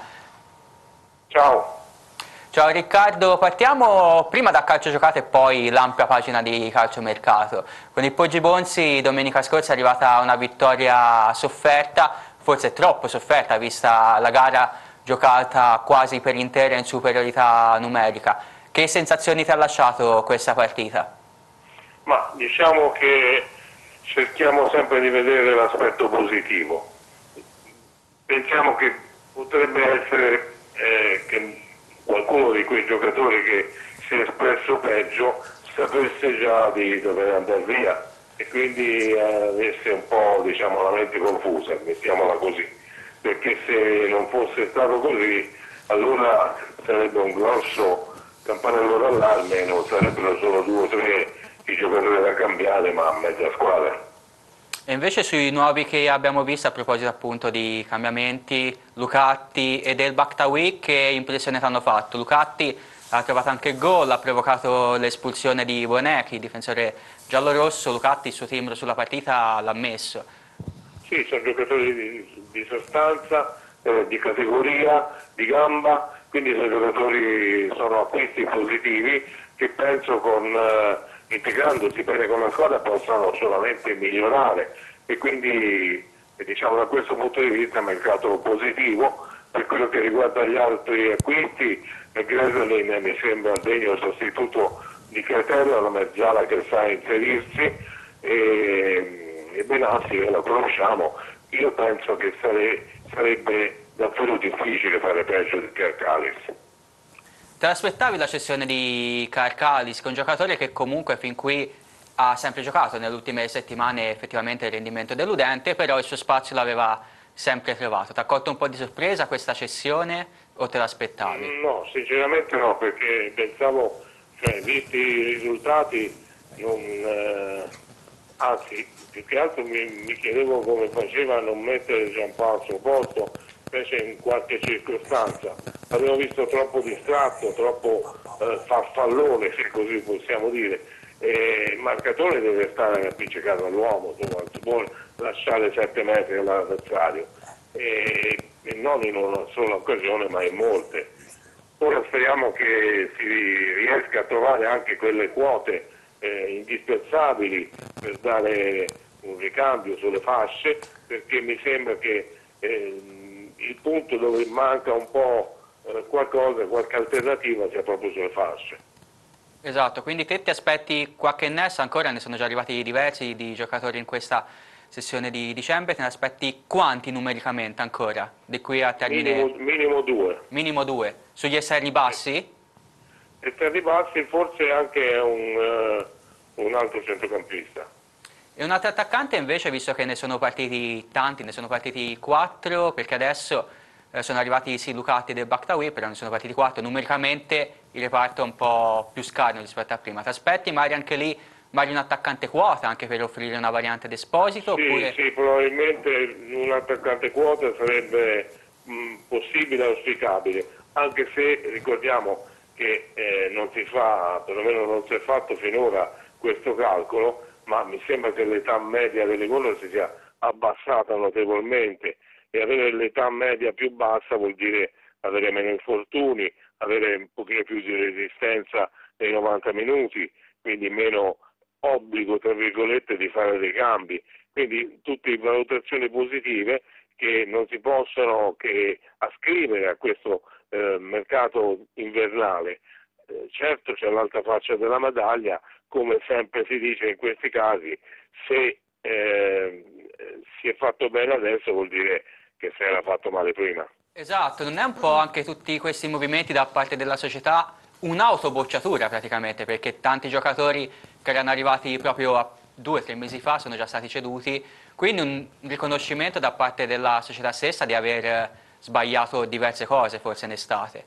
S12: Ciao.
S1: Ciao Riccardo, partiamo prima da calcio giocato e poi l'ampia pagina di calciomercato. Con il Poggi Bonzi domenica scorsa è arrivata una vittoria sofferta, forse troppo sofferta vista la gara giocata quasi per intera in superiorità numerica. Che sensazioni ti ha lasciato questa partita?
S12: Ma diciamo che cerchiamo sempre di vedere l'aspetto positivo. Pensiamo che potrebbe essere eh, che qualcuno di quei giocatori che si è espresso peggio sapesse già di dover andare via e quindi eh, avesse un po', diciamo, la mente confusa, mettiamola così, perché se non fosse stato così allora sarebbe un grosso campanello d'allarme, non sarebbero solo due o tre i giocatori da cambiare ma mezza squadra.
S1: E invece sui nuovi che abbiamo visto, a proposito appunto di cambiamenti, Lucatti ed El Bakhtaoui, che impressione ti hanno fatto? Lucatti ha trovato anche il gol, ha provocato l'espulsione di Bonecchi, difensore giallorosso. Lucatti il suo timbro sulla partita l'ha messo.
S12: Sì, sono giocatori di, di sostanza, eh, di categoria, di gamba, quindi sono giocatori, sono acquisti positivi che penso con... Eh, integrandosi bene con la squadra possano solamente migliorare e quindi diciamo da questo punto di vista è un mercato positivo. Per quello che riguarda gli altri acquisti, Greslin mi sembra un degno sostituto di Cretero, una mezzala che sa inserirsi, e, e Benassi che lo conosciamo, io penso che sare, sarebbe davvero difficile fare peggio di Kerkalis.
S1: Te l'aspettavi la cessione di Karkalis, che è un giocatore che comunque fin qui ha sempre giocato nelle ultime settimane effettivamente il rendimento deludente, però il suo spazio l'aveva sempre trovato. Ti ha colto un po' di sorpresa questa cessione o te l'aspettavi?
S12: No, sinceramente no, perché pensavo, cioè, visti i risultati, non, eh, anzi più che altro mi, mi chiedevo come faceva a non mettere Giampaolo al suo posto specie in qualche circostanza. Abbiamo visto troppo distratto, troppo eh, farfallone, se così possiamo dire. E il marcatore deve stare appiccicato all'uomo, non si può lasciare sette metri all'avversario, e, e non in una sola occasione ma in molte. Ora speriamo che si riesca a trovare anche quelle quote eh, indispensabili per dare un ricambio sulle fasce, perché mi sembra che eh, il punto dove manca un po' eh, qualcosa, qualche alternativa sia proprio sulle fasce.
S1: Esatto, quindi te ti aspetti qualche nesso, ancora ne sono già arrivati diversi di giocatori in questa sessione di dicembre, te ne aspetti quanti numericamente ancora, di qui a termine?
S12: Minimo, minimo due.
S1: Minimo due. Sugli esterni bassi?
S12: Esterni bassi, forse anche un, uh, un altro centrocampista.
S1: E un altro attaccante invece, visto che ne sono partiti tanti, ne sono partiti quattro, perché adesso eh, sono arrivati sì Lucati del Bakhtaoui, però ne sono partiti quattro, numericamente il reparto è un po' più scarno rispetto a prima. Ti aspetti magari anche lì magari un attaccante quota, anche per offrire una variante d'Esposito?
S12: Sì,
S1: oppure...
S12: sì, probabilmente un attaccante quota sarebbe mh, possibile e auspicabile, anche se ricordiamo che eh, non si fa, perlomeno non si è fatto finora questo calcolo, ma mi sembra che l'età media delle gol si sia abbassata notevolmente, e avere l'età media più bassa vuol dire avere meno infortuni, avere un pochino più di resistenza nei novanta minuti, quindi meno obbligo, tra virgolette, di fare dei cambi. Quindi tutte valutazioni positive che non si possono che ascrivere a questo eh, mercato invernale. Eh, certo c'è l'altra faccia della medaglia, come sempre si dice in questi casi, se eh, si è fatto bene adesso vuol dire che si era fatto male prima.
S1: Esatto, non è un po' anche tutti questi movimenti da parte della società un'autobocciatura praticamente, perché tanti giocatori che erano arrivati proprio a due o tre mesi fa sono già stati ceduti, quindi un riconoscimento da parte della società stessa di aver sbagliato diverse cose forse in estate.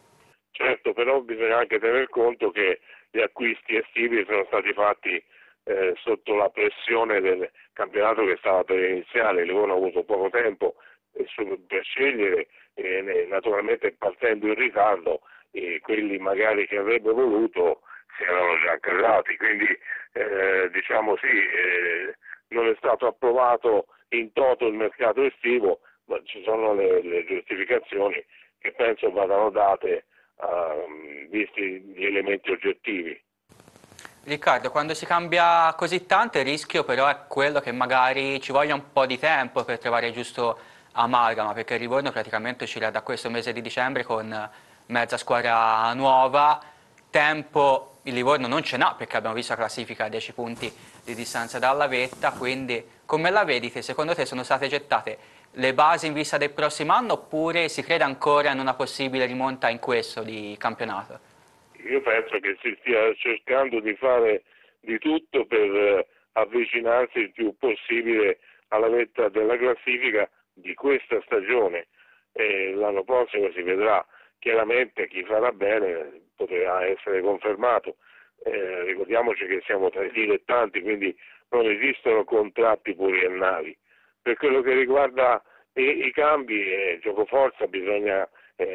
S12: Certo, però bisogna anche tener conto che gli acquisti estivi sono stati fatti eh, sotto la pressione del campionato che stava per iniziare. Il Livorno ha avuto poco tempo per scegliere, e naturalmente partendo in ritardo, e quelli magari che avrebbe voluto si erano già accasati, quindi eh, diciamo sì, eh, non è stato approvato in toto il mercato estivo, ma ci sono le, le giustificazioni che penso vadano date uh, visti gli elementi oggettivi.
S1: Riccardo, quando si cambia così tanto il rischio però è quello che magari ci voglia un po' di tempo per trovare il giusto amalgama, perché il Livorno praticamente uscirà da questo mese di dicembre con mezza squadra nuova. Tempo il Livorno non ce n'ha, perché abbiamo visto la classifica a dieci punti di distanza dalla vetta, quindi come la vedi te? Secondo te sono state gettate le basi in vista del prossimo anno, oppure si crede ancora in una possibile rimonta in questo di campionato?
S12: Io penso che si stia cercando di fare di tutto per avvicinarsi il più possibile alla vetta della classifica di questa stagione, e l'anno prossimo si vedrà. Chiaramente chi farà bene potrà essere confermato. Eh, ricordiamoci che siamo tra i dilettanti, quindi non esistono contratti pluriennali. Per quello che riguarda i, i cambi, eh, gioco forza, bisogna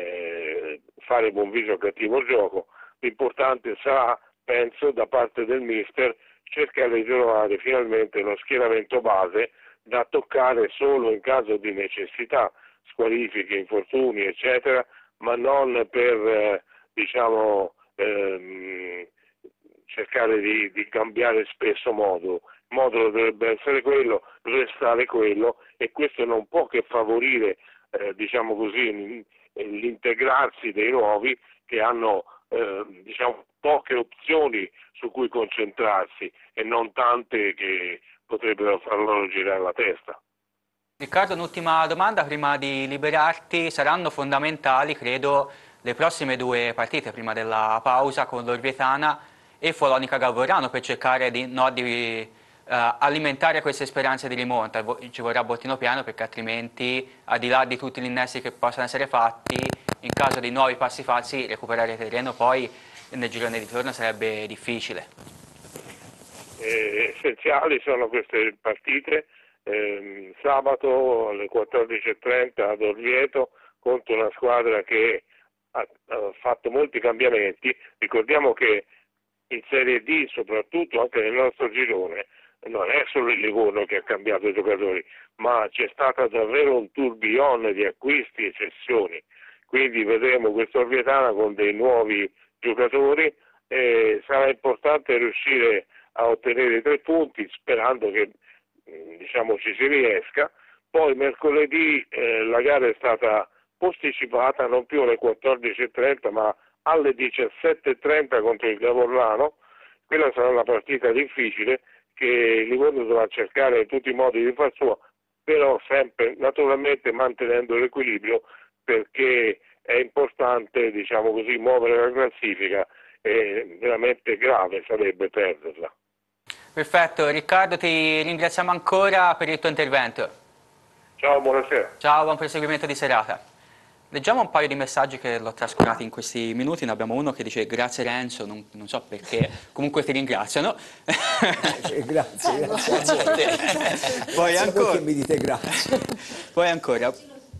S12: eh, fare buon viso al cattivo gioco. L'importante sarà, penso, da parte del mister, cercare di trovare finalmente uno schieramento base da toccare solo in caso di necessità, squalifiche, infortuni, eccetera, ma non per eh, diciamo ehm, cercare di, di cambiare spesso modulo. Il modulo dovrebbe essere quello, restare quello, e questo non può che favorire eh, diciamo così l'integrarsi dei nuovi che hanno eh, diciamo poche opzioni su cui concentrarsi e non tante che potrebbero far loro girare la testa.
S1: Riccardo, un'ultima domanda prima di liberarti. Saranno fondamentali, credo, le prossime due partite prima della pausa con l'Orvietana e Follonica Galvorano per cercare di, no, di uh, alimentare queste speranze di rimonta. Ci vorrà bottino piano, perché altrimenti, al di là di tutti gli innesti che possano essere fatti, in caso di nuovi passi falsi recuperare terreno poi nel girone di ritorno sarebbe difficile.
S12: Eh, essenziali sono queste partite, ehm, sabato alle quattordici e trenta ad Orvieto contro una squadra che ha, ha fatto molti cambiamenti. Ricordiamo che in Serie D, soprattutto anche nel nostro girone, non è solo il Livorno che ha cambiato i giocatori, ma c'è stato davvero un tourbillon di acquisti e cessioni. Quindi vedremo questa Orvietana con dei nuovi giocatori e sarà importante riuscire a ottenere i tre punti sperando che diciamo ci si riesca. Poi mercoledì eh, la gara è stata posticipata non più alle quattordici e trenta ma alle diciassette e trenta contro il Gavorlano. Quella sarà una partita difficile che il Livorno dovrà cercare in tutti i modi di far sua, però sempre naturalmente mantenendo l'equilibrio, perché è importante, diciamo così, muovere la classifica e veramente grave sarebbe perderla.
S1: Perfetto, Riccardo, ti ringraziamo ancora per il tuo intervento.
S12: Ciao, buonasera.
S1: Ciao, buon proseguimento di serata. Leggiamo un paio di messaggi che l'ho trascurati in questi minuti. Ne abbiamo uno che dice grazie Renzo, non, non so perché, comunque ti ringraziano.
S4: Eh, grazie, grazie a te.
S1: Poi ancora.
S4: Che mi dite grazie.
S1: Poi ancora.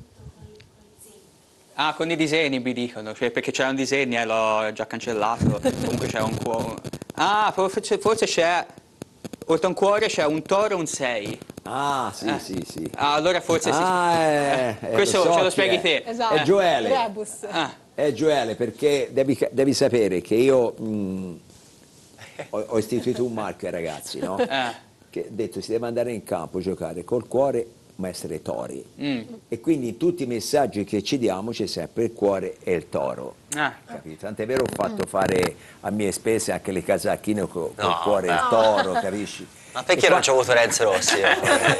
S1: Ah, con i disegni mi dicono, cioè perché c'erano disegni e l'ho già cancellato. Comunque c'è un cuore. Ah, forse, forse c'è, oltre a un cuore c'è un toro e un sei.
S4: Ah, sì,
S1: eh.
S4: sì, sì.
S1: Ah, allora forse
S4: ah,
S1: sì.
S4: Eh, eh,
S1: Questo
S4: lo so
S1: ce lo spieghi
S4: è.
S1: te.
S3: Esatto.
S4: È Gioele.
S3: Rebus.
S1: Ah.
S4: È Gioele, perché devi, devi sapere che io mh, ho, ho istituito un marchio ai ragazzi, no?
S1: Eh.
S4: Che ha detto si deve andare in campo a giocare col cuore ma essere tori.
S1: Mm.
S4: E quindi in tutti i messaggi che ci diamo c'è sempre il cuore e il toro.
S1: Ah.
S4: Capito? Tant'è vero ho fatto fare a mie spese anche le casacchine col
S2: No,
S4: cuore e il
S2: beh.
S4: toro, capisci?
S2: Ma perché
S4: E
S2: non
S4: qua-
S2: c'ho avuto Renzo Rossi? io?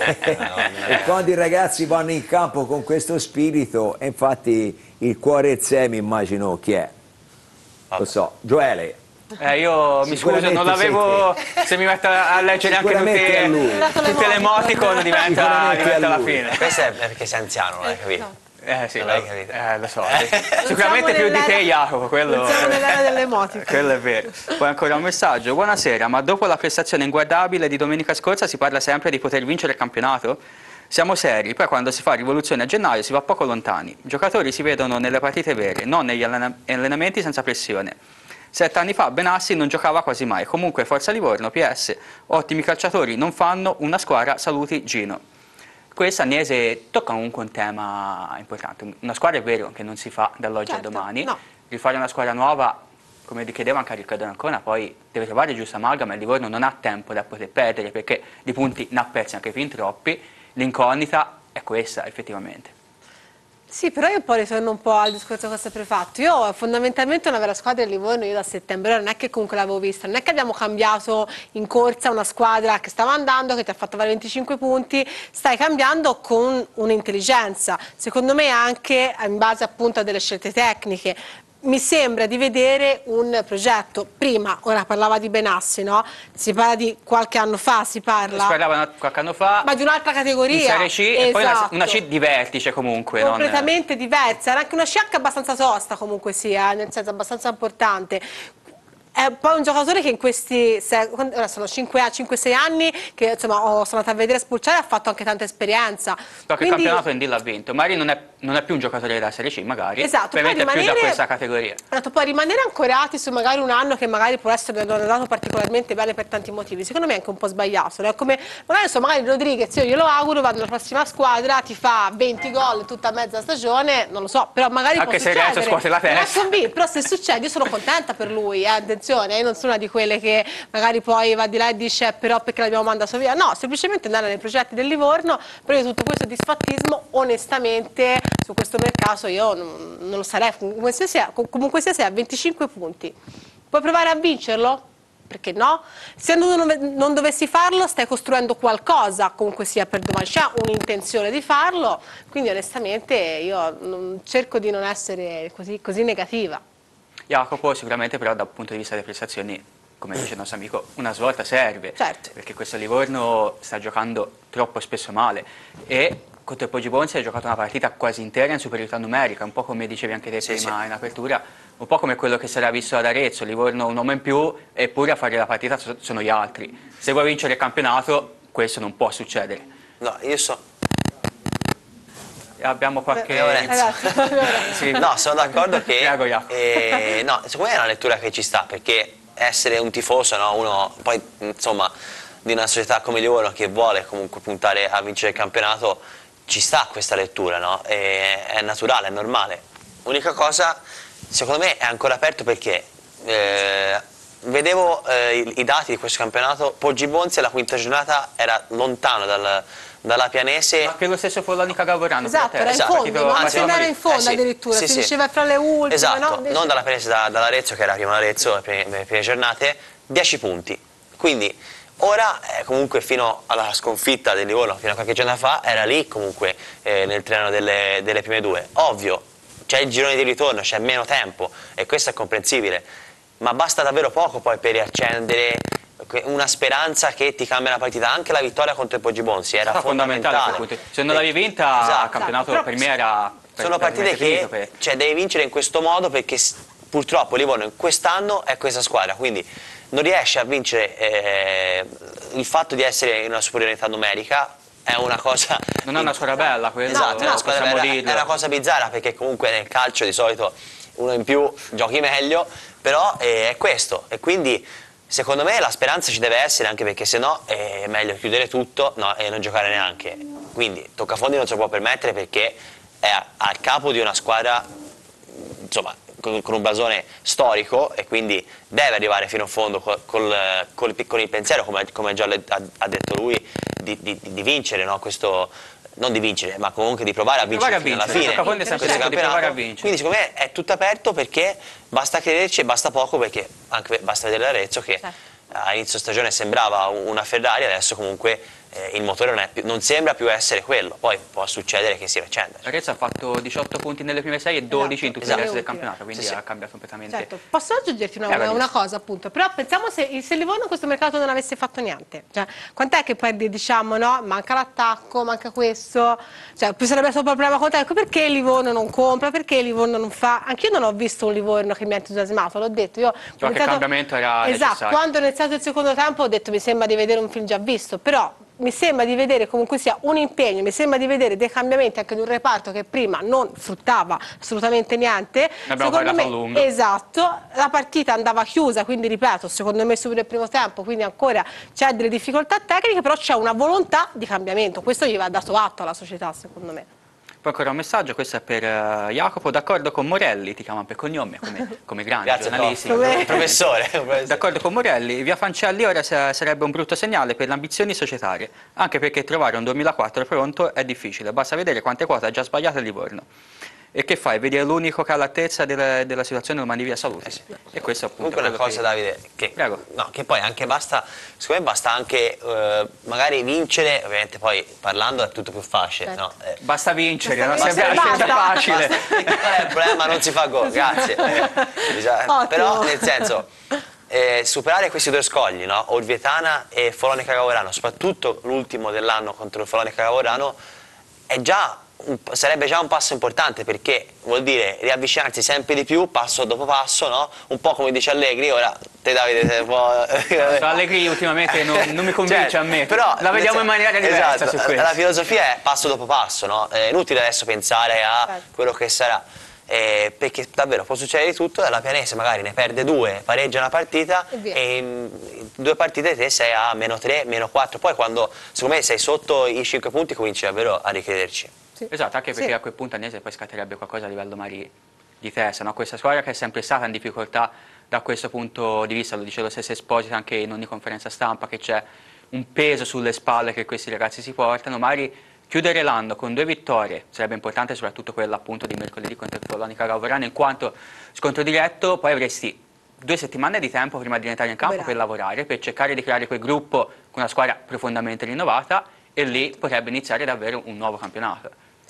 S4: E quando i ragazzi vanno in campo con questo spirito, e infatti il cuore e il sé mi immagino chi è. Lo so, Gioele.
S1: Eh, io mi scuso, non
S4: Sicuramente
S1: l'avevo. Se mi metto a leggere anche
S4: Sicuramente è lui.
S1: tutte, tutte le emoticon diventa,
S4: Sicuramente
S1: diventa
S4: è
S1: la
S4: lui.
S1: fine.
S2: Questo è perché sei anziano, non hai capito?
S1: Eh sì,
S2: Non
S1: lo,
S2: l'hai capito.
S1: eh, lo so. Sicuramente
S3: siamo
S1: più di te,
S3: nell'era-
S1: Jacopo, quello,
S3: non siamo nell'era dell'emoticon.
S1: quello è vero. Poi ancora un messaggio. Buonasera, ma dopo la prestazione inguardabile di domenica scorsa si parla sempre di poter vincere il campionato? Siamo seri, poi quando si fa rivoluzione a gennaio si va poco lontani. I giocatori si vedono nelle partite vere, non negli allena- allenamenti senza pressione. Sette anni fa Benassi non giocava quasi mai. Comunque Forza Livorno, P S, ottimi calciatori non fanno una squadra, saluti Gino. Questa Agnese tocca comunque un tema importante. Una squadra è vero che non si fa dall'oggi
S3: Certo,
S1: al domani.
S3: no.
S1: Rifare una squadra nuova, come richiedeva anche a Riccardo Ancona, poi deve trovare il giusto amalgama e il Livorno non ha tempo da poter perdere perché di punti ne ha persi anche fin troppi. L'incognita è questa effettivamente.
S3: Sì, però io poi ritorno un po' al discorso che ho sempre fatto. Io fondamentalmente una vera squadra del Livorno io da settembre non è che comunque l'avevo vista, non è che abbiamo cambiato in corsa una squadra che stava andando, che ti ha fatto fare venticinque punti, stai cambiando con un'intelligenza, secondo me anche in base appunto a delle scelte tecniche. Mi sembra di vedere un progetto, prima, ora parlava di Benassi, no? Si parla di qualche anno fa, si parla,
S1: Si parlava qualche anno fa
S3: ma di un'altra categoria.
S1: in Serie C e poi una,
S3: Esatto.
S1: una C di vertice comunque. non-
S3: Completamente diversa, era anche una scia anche abbastanza tosta comunque sia, nel senso abbastanza importante. È poi un giocatore che in questi se- ora sono cinque sei anni che insomma ho, sono andata a vedere spulciare, ha fatto anche tanta esperienza.
S1: So che il
S3: Quindi-
S1: campionato in D l'ha vinto, magari non è, non è più un giocatore della Serie C, magari,
S3: Esatto, poi
S1: ovviamente è più da
S3: rimanere-
S1: questa categoria.
S3: Ho detto, poi rimanere ancorati su magari un anno che magari può essere non andato particolarmente bene per tanti motivi, secondo me è anche un po' sbagliato. No? È come magari, insomma, magari Rodriguez, io glielo auguro, va nella prossima squadra, ti fa venti gol tutta mezza stagione, non lo so, però magari
S1: Anche
S3: può
S1: se
S3: succedere.
S1: Renzo scuote la
S3: Non è
S1: testa.
S3: convinto, però se succede io sono contenta per lui, eh, attenzione, io non sono una di quelle che magari poi va di là e dice però perché l'abbiamo mandato via, no, semplicemente andare nei progetti del Livorno, però io tutto questo disfattismo onestamente su questo mercato io non, non lo sarei, comunque sia, sia- comunque sia sei a venticinque punti, puoi provare a vincerlo? Perché no? Se non, non dovessi farlo stai costruendo qualcosa comunque sia per domani, c'è un'intenzione di farlo, quindi onestamente io non- cerco di non essere così, così negativa.
S1: Jacopo sicuramente però dal punto di vista delle prestazioni, come dice il nostro amico, una svolta serve,
S3: Certo.
S1: perché questo Livorno sta giocando troppo spesso male e contro il Poggibonsi ha giocato una partita quasi intera in superiorità numerica, un po' come dicevi anche te
S2: Sì,
S1: prima
S2: sì.
S1: in apertura, un po' come quello che si era visto ad Arezzo, Livorno un uomo in più eppure a fare la partita so- sono gli altri. Se vuoi vincere il campionato questo non può succedere.
S2: No, io so...
S1: Abbiamo qualche...
S2: Sì. No, sono d'accordo che... Eh, no, secondo me è una lettura che ci sta, perché essere un tifoso, no? Uno poi, insomma, di una società come Livorno che vuole comunque puntare a vincere il campionato, ci sta questa lettura, no? E è naturale, è normale. L'unica cosa, secondo me, è ancora aperto perché eh, vedevo eh, i, i dati di questo campionato. Poggibonsi alla quinta giornata era lontano dal... dalla Pianese,
S1: ma che lo stesso Follonica Gavorano,
S3: esatto, era in fondo, no? Anzi, non era in fondo, eh, sì, addirittura,
S2: sì,
S3: si
S2: sì,
S3: diceva fra le ultime,
S2: esatto,
S3: no?
S2: non dalla Pianese, da, dall'Arezzo, che era prima l'Arezzo, le prime, le prime giornate, dieci punti, quindi ora eh, comunque fino alla sconfitta del Livorno, fino a qualche giorno fa, era lì comunque eh, nel treno delle, delle prime due. Ovvio, c'è il girone di ritorno, c'è meno tempo e questo è comprensibile, ma basta davvero poco poi per riaccendere una speranza che ti cambia la partita. Anche la vittoria contro il Poggibonsi era fondamentale,
S1: fondamentale. Se non l'avevi vinta, esatto, il campionato esatto, per me era per,
S2: sono partite che
S1: per...
S2: cioè, devi vincere in questo modo, perché purtroppo Livorno in quest'anno è questa squadra, quindi non riesce a vincere. Eh, il fatto di essere in una superiorità numerica è una cosa...
S1: Non è una squadra bella quella,
S2: esatto,
S1: no,
S2: è, una squadra bella, è una cosa bizzarra, perché comunque nel calcio di solito uno in più giochi meglio, però eh, è questo, e quindi secondo me la speranza ci deve essere, anche perché sennò è meglio chiudere tutto, no, e non giocare neanche. Quindi Toccafondi non se lo può permettere, perché è al capo di una squadra, insomma, con, con un blasone storico, e quindi deve arrivare fino in fondo col, col, col, con il pensiero, come, come già le, ha, ha detto lui, di, di, di vincere, no, questo... non di vincere, ma comunque di provare a vincere fino alla fine questo campionato. Quindi secondo me è tutto aperto, perché basta crederci e basta poco, perché anche basta vedere l'Arezzo che certo, a inizio stagione sembrava una Ferrari, adesso comunque eh, il motore non, è più, non sembra più essere quello, poi può succedere che si riaccenda.
S1: L'Arezzo ha fatto diciotto punti nelle prime sei e dodici esatto, in tutte esatto, le reste del campionato, quindi sì, sì, ha cambiato completamente.
S3: Certo. Posso aggiungerti una, una, una cosa, appunto, però pensiamo se, se Livorno in questo mercato non avesse fatto niente, cioè, quant'è che poi diciamo no, manca l'attacco, manca questo, cioè più sarebbe stato un problema con te, ecco, perché Livorno non compra, perché Livorno non fa, anch'io non ho visto un Livorno che mi ha entusiasmato, l'ho detto, io
S1: qualche iniziato... cambiamento era
S3: esatto,
S1: necessario.
S3: Quando ho iniziato il secondo tempo ho detto mi sembra di vedere un film già visto, però mi sembra di vedere comunque sia un impegno, mi sembra di vedere dei cambiamenti anche di un reparto che prima non fruttava assolutamente niente.
S1: Ne abbiamo parlato a lungo.
S3: Esatto, la partita andava chiusa, quindi ripeto, secondo me subito il primo tempo, quindi ancora c'è delle difficoltà tecniche, però c'è una volontà di cambiamento, questo gli va dato atto alla società secondo me.
S1: Poi ancora un messaggio, questo è per uh, Jacopo, d'accordo con Morelli, ti chiamano per cognome come, come grandi
S2: Grazie,
S1: giornalisti.
S2: Grazie, professore.
S1: D'accordo con Morelli, via Fancelli ora sarebbe un brutto segnale per le ambizioni societarie, anche perché trovare un duemilaquattro pronto è difficile, basta vedere quante quote ha già sbagliato il Livorno. E che fai? Vedi l'unico che ha all'altezza della, della situazione, lo mandi via salute. Eh sì. E questo appunto
S2: comunque una cosa che... Davide, che, no, che poi anche basta, secondo me basta anche eh, magari vincere, ovviamente poi parlando è tutto più facile, certo, no? Eh,
S1: basta vincere, non
S3: sembra
S1: facile.
S2: Basta, qual è il problema? Non si fa gol, grazie. Eh, però nel senso, eh, superare questi due scogli, no? Orvietana e Follonica Gavorano, soprattutto l'ultimo dell'anno contro il Follonica Gavorano, è già Un, sarebbe già un passo importante, perché vuol dire riavvicinarsi sempre di più passo dopo passo, no? Un po' come dice Allegri. Ora te Davide te può...
S1: Allegri ultimamente non, non mi convince, cioè, a me, però la vediamo in maniera diversa,
S2: esatto, su questo. La filosofia è passo dopo passo, no? È inutile adesso pensare a quello che sarà, eh, perché davvero può succedere di tutto. La Pianese magari ne perde due, pareggia una partita e, e in, in due partite te sei a meno tre, meno quattro, poi quando secondo me sei sotto i cinque punti cominci davvero a ricrederci.
S1: Esatto, anche perché
S3: sì,
S1: a quel punto Agnese poi scatterebbe qualcosa a livello Mari di testa, no? Questa squadra che è sempre stata in difficoltà da questo punto di vista, lo dice lo stesso Esposito anche in ogni conferenza stampa, che c'è un peso sulle spalle che questi ragazzi si portano. Magari chiudere l'anno con due vittorie sarebbe importante, soprattutto quella appunto di mercoledì contro il Follonica Gavorano, in quanto scontro diretto poi avresti due settimane di tempo prima di entrare in campo Bravo. per lavorare, per cercare di creare quel gruppo con una squadra profondamente rinnovata, e lì potrebbe iniziare davvero un nuovo campionato.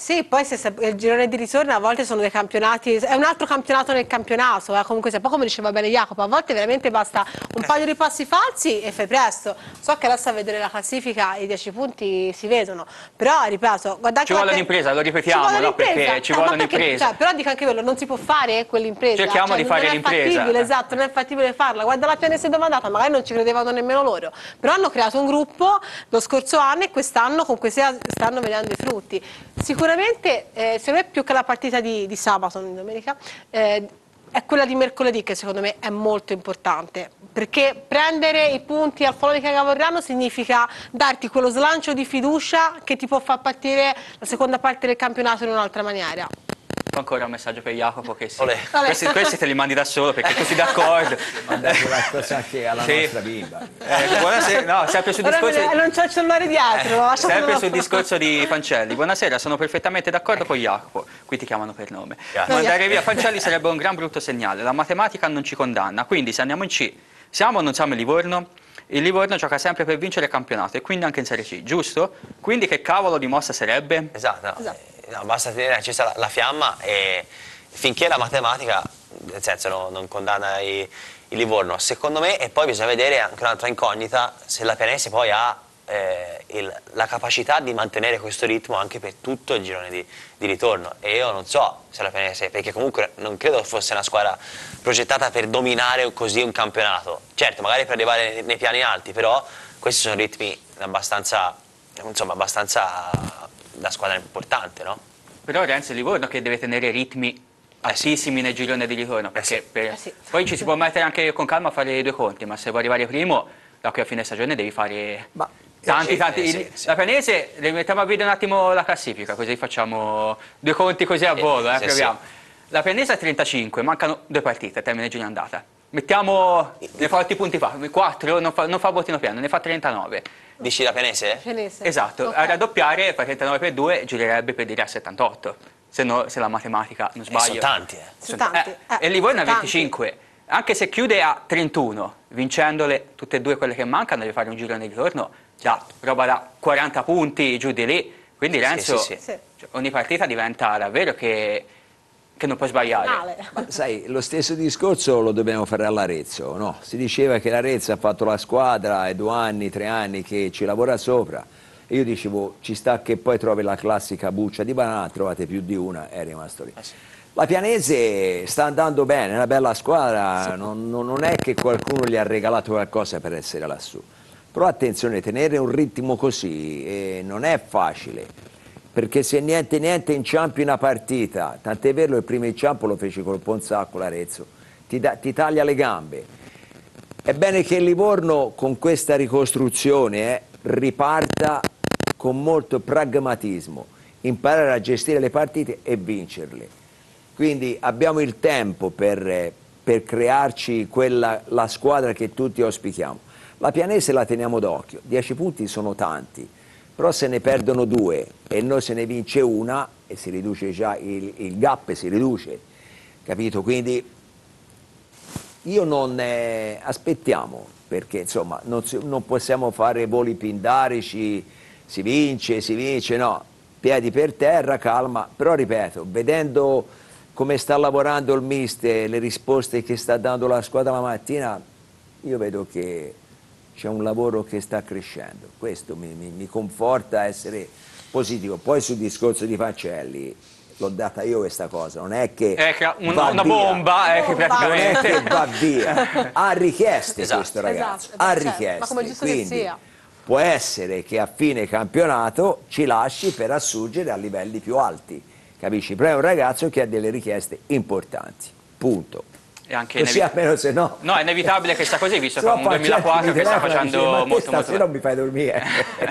S3: Sì, poi se, se, il girone di ritorno a volte sono dei campionati, è un altro campionato nel campionato, eh, comunque sia, poi come diceva bene Jacopo, a volte veramente basta un paio di passi falsi e fai presto. So che adesso a vedere la classifica i dieci punti si vedono, però ripeto, guardate...
S1: Ci vuole un'impresa, lo ripetiamo,
S3: ci vuole
S1: no? Perché ci
S3: eh,
S1: vuole un'impresa.
S3: Cioè, però dico anche quello, non si può fare quell'impresa.
S1: Cerchiamo
S3: cioè,
S1: di fare l'impresa.
S3: Non è fattibile, esatto, non è fattibile farla. Guarda la Pianese dove è andata, magari non ci credevano nemmeno loro, però hanno creato un gruppo lo scorso anno e quest'anno con questi stanno vedendo i frutti. Sicuramente, eh, secondo me più che la partita di, di sabato, in domenica, eh, è quella di mercoledì che secondo me è molto importante, perché prendere i punti al Follo di Cagavorrano significa darti quello slancio di fiducia che ti può far partire la seconda parte del campionato in un'altra maniera.
S1: Ancora un messaggio per Jacopo che sì. Questi, questi te li mandi da solo perché tu sei d'accordo.
S4: Manda qualcosa anche alla
S1: sì.
S4: nostra bimba.
S1: Eh, buonasera, no, sempre sul discorso
S3: di... non c'ho il cellulare dietro.
S1: Eh, sempre sul discorso di Fancelli. Buonasera, sono perfettamente d'accordo con Jacopo. Qui ti chiamano per nome.
S2: Grazie.
S1: Mandare via Fancelli sarebbe un gran brutto segnale. La matematica non ci condanna, quindi se andiamo in C, siamo o non siamo il Livorno? Il Livorno gioca sempre per vincere il campionato e quindi anche in Serie C, giusto? Quindi che cavolo di mossa sarebbe?
S2: Esatto, no. esatto. No, basta tenere accesa la, la fiamma e finché la matematica, nel senso, no, non condanna i, il Livorno, secondo me, e poi bisogna vedere anche un'altra incognita, se la Pianese poi ha eh, il, la capacità di mantenere questo ritmo anche per tutto il girone di, di ritorno, e io non so se la Pianese, perché comunque non credo fosse una squadra progettata per dominare così un campionato, certo magari per arrivare nei, nei piani alti, però questi sono ritmi abbastanza, insomma, abbastanza da squadra importante, no?
S1: Però Renzo, il Livorno che deve tenere ritmi altissimi nel girone di ritorno, perché
S2: eh sì.
S1: per...
S3: eh sì.
S1: poi ci si può mettere anche con calma a fare i due conti, ma se vuoi arrivare primo, da qui a fine stagione devi fare
S4: ma...
S1: tanti,
S2: sì,
S1: tanti...
S2: eh sì, sì.
S1: La Pianese, le mettiamo a vedere un attimo la classifica, così facciamo due conti così a volo, eh,
S2: sì,
S1: proviamo.
S2: sì.
S1: La Pianese ha trentacinque, mancano due partite a termine giugno andata. Mettiamo, ne fa quanti punti fa? quattro, non fa, non fa bottino piano, ne fa trentanove.
S2: Dici la Pianese?
S3: Pianese.
S1: Esatto,
S3: Okay.
S1: a raddoppiare, fa trentanove per due, girerebbe per dire a settantotto, se, no, se la matematica non sbaglio.
S2: Eh, sono tanti, eh.
S3: Sono tanti.
S1: Eh,
S3: Eh,
S1: e il Livorno ha
S3: sono
S1: venticinque, anche se chiude a trentuno, vincendole tutte e due quelle che mancano, deve fare un girone di ritorno, da roba da quaranta punti giù di lì, quindi
S2: Sì,
S1: Renzo,
S2: sì, sì, sì.
S1: cioè, ogni partita diventa davvero che, che non puoi sbagliare.
S4: Ma sai, lo stesso discorso lo dobbiamo fare all'Arezzo, no? Si diceva che l'Arezzo ha fatto la squadra, è due anni, tre anni che ci lavora sopra, e io dicevo, ci sta che poi trovi la classica buccia di banana, trovate più di una, è rimasto lì.
S2: Eh sì.
S4: La Pianese sta andando bene, è una bella squadra, non, non è che qualcuno gli ha regalato qualcosa per essere lassù, però attenzione, tenere un ritmo così eh, non è facile, perché se niente niente inciampi una partita, tant'è vero il primo inciampo lo fece col Ponzacco l'Arezzo, ti, da, ti taglia le gambe. È bene che il Livorno con questa ricostruzione eh, riparta con molto pragmatismo, imparare a gestire le partite e vincerle. Quindi abbiamo il tempo per, per crearci quella, la squadra che tutti auspichiamo. La Pianese la teniamo d'occhio, dieci punti sono tanti, però se ne perdono due e noi se ne vince una e si riduce già il, il gap, si riduce, capito? Quindi io non eh, aspettiamo, perché insomma non, si, non possiamo fare voli pindarici, si vince, si vince, no, piedi per terra, calma, però ripeto, vedendo come sta lavorando il mister, le risposte che sta dando la squadra la mattina, io vedo che c'è un lavoro che sta crescendo, questo mi, mi, mi conforta a essere positivo. Poi sul discorso di Fancelli, l'ho data io questa cosa, non è che
S1: È una,
S4: va
S1: una
S4: via.
S1: bomba, è che
S4: Non è
S1: praticamente...
S4: che va via, ha richieste
S2: Esatto.
S4: questo ragazzo,
S3: Esatto,
S4: ha
S3: certo,
S4: richieste,
S3: ma come giusto che
S4: quindi
S3: sia.
S4: può essere che a fine campionato ci lasci per assurgere a livelli più alti, capisci? Però è un ragazzo che ha delle richieste importanti, punto.
S1: E anche
S4: Così
S1: inevi-
S4: almeno se no...
S1: No, è inevitabile che sta così, visto che
S4: Se
S1: è
S4: no
S1: un duemilaquattro che sta
S4: Fancelli mi
S1: facendo
S4: telefona e dice, ma te
S1: molto molto
S4: stasera non mi fai dormire.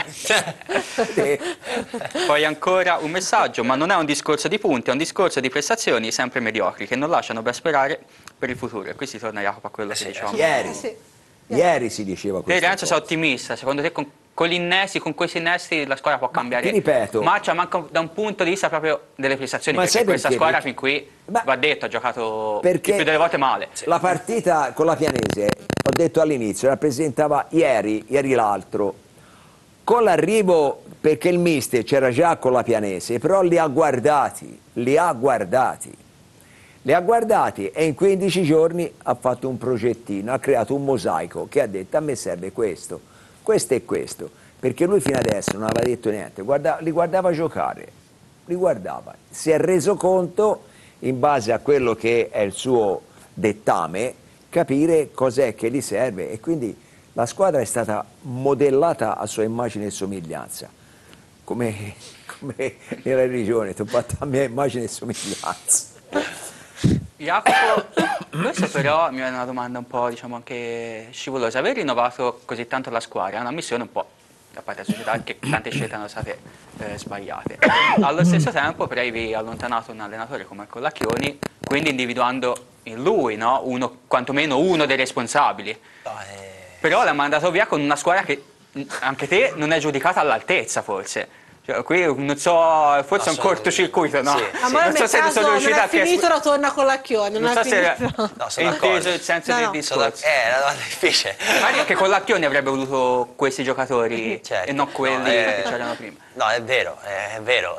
S4: Sì.
S1: Poi ancora un messaggio, ma non è un discorso di punti, è un discorso di prestazioni sempre mediocri che non lasciano ben sperare per il futuro. E qui si torna Jacopo a quello che dicevamo.
S4: Ieri,
S3: Sì.
S4: ieri si diceva
S1: Te
S4: questo.
S1: Renzo sei ottimista, secondo te con, con gli innesti, con questi innesti la squadra può cambiare?
S4: ti ripeto-
S1: Marcia manca da un punto di vista proprio delle prestazioni,
S4: Ma
S1: perché
S4: sai
S1: questa
S4: perché?
S1: squadra
S4: Perché-
S1: fin qui,
S4: Beh,
S1: va detto, ha giocato
S4: perché
S1: il più delle volte male.
S4: La partita con la Pianese, ho detto all'inizio, rappresentava ieri, ieri l'altro, con l'arrivo, perché il mister c'era già con la Pianese, però li ha guardati, li ha guardati, li ha guardati e in quindici giorni ha fatto un progettino, ha creato un mosaico che ha detto a me serve questo, questo e questo, perché lui fino adesso non aveva detto niente, guarda, li guardava giocare, li guardava, si è reso conto in base a quello che è il suo dettame, capire cos'è che gli serve e quindi la squadra è stata modellata a sua immagine e somiglianza, come, come nella religione, ti ho fatto a mia immagine e somiglianza.
S1: Jacopo, questa però mi è una domanda un po', diciamo, anche scivolosa. Aver rinnovato così tanto la squadra è una missione un po' da parte della società che tante scelte hanno state eh, sbagliate. Allo stesso tempo però avevi allontanato un allenatore come Collacchioni, quindi individuando in lui, no? uno, quantomeno uno dei responsabili. Però l'ha mandato via con una squadra che anche te non è giudicata all'altezza forse. Cioè, qui non so, forse è un cortocircuito, no?
S3: Sì, sì. Non so se sono riuscita a finito, ora torna con Collacchioni. Non, non so se
S2: no,
S1: è inteso il senso
S3: no,
S1: del
S3: no.
S1: discorso.
S2: Eh, è una domanda difficile.
S1: Magari anche Collacchioni avrebbe voluto questi giocatori certo, e non quelli no, eh, che c'erano prima.
S2: No, è vero, è, è vero,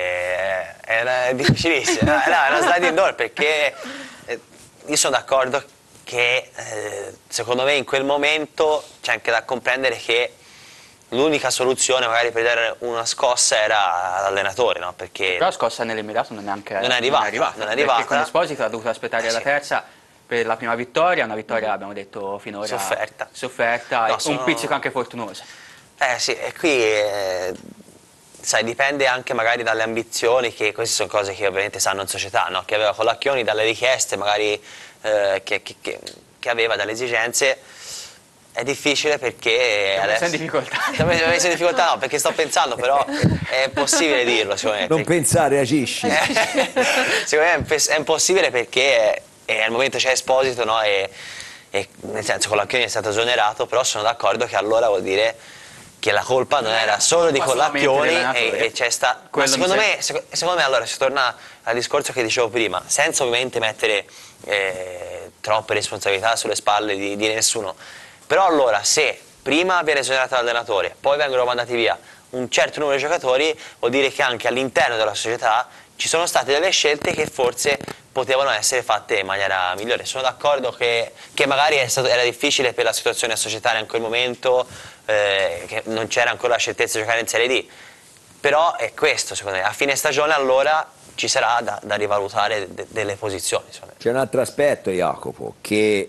S2: è, è, è difficilissimo. No, è una sliding door perché eh, io sono d'accordo che eh, secondo me in quel momento c'è anche da comprendere che l'unica soluzione magari per dare una scossa era l'allenatore, no? Perché
S1: però la scossa nell'immediato non è neanche
S2: non è arrivata, non è arrivata, non è arrivata.
S1: Perché con Esposito ha dovuto aspettare eh, la terza per la prima vittoria, una vittoria abbiamo detto finora
S2: sofferta,
S1: sofferta no, e sono... un pizzico anche fortunoso.
S2: Eh sì, e qui eh, sai, dipende anche magari dalle ambizioni, che queste sono cose che ovviamente sanno in società, no? Che aveva Collacchioni, dalle richieste magari eh, che, che, che, che aveva, dalle esigenze. È difficile perché
S1: siamo
S2: adesso...
S1: in difficoltà.
S2: Siamo in difficoltà, no, perché sto pensando, però è impossibile dirlo, secondo me.
S4: Non pensare, agisci.
S2: Eh, secondo me è impossibile perché è, al momento c'è Esposito, no? E, e nel senso Collacchioni è stato esonerato, però sono d'accordo che allora vuol dire che la colpa non era solo di Collacchioni e, e c'è sta... Ma secondo me, secondo me allora si torna al discorso che dicevo prima, senza ovviamente mettere eh, troppe responsabilità sulle spalle di, di nessuno. Però allora se prima viene esonerato l'allenatore, poi vengono mandati via un certo numero di giocatori, vuol dire che anche all'interno della società ci sono state delle scelte che forse potevano essere fatte in maniera migliore. Sono d'accordo che, che magari è stato, era difficile per la situazione societaria in quel momento, eh, che non c'era ancora la certezza di giocare in Serie D, però è questo secondo me, a fine stagione allora ci sarà da, da rivalutare de, delle posizioni.
S4: C'è un altro aspetto, Jacopo, che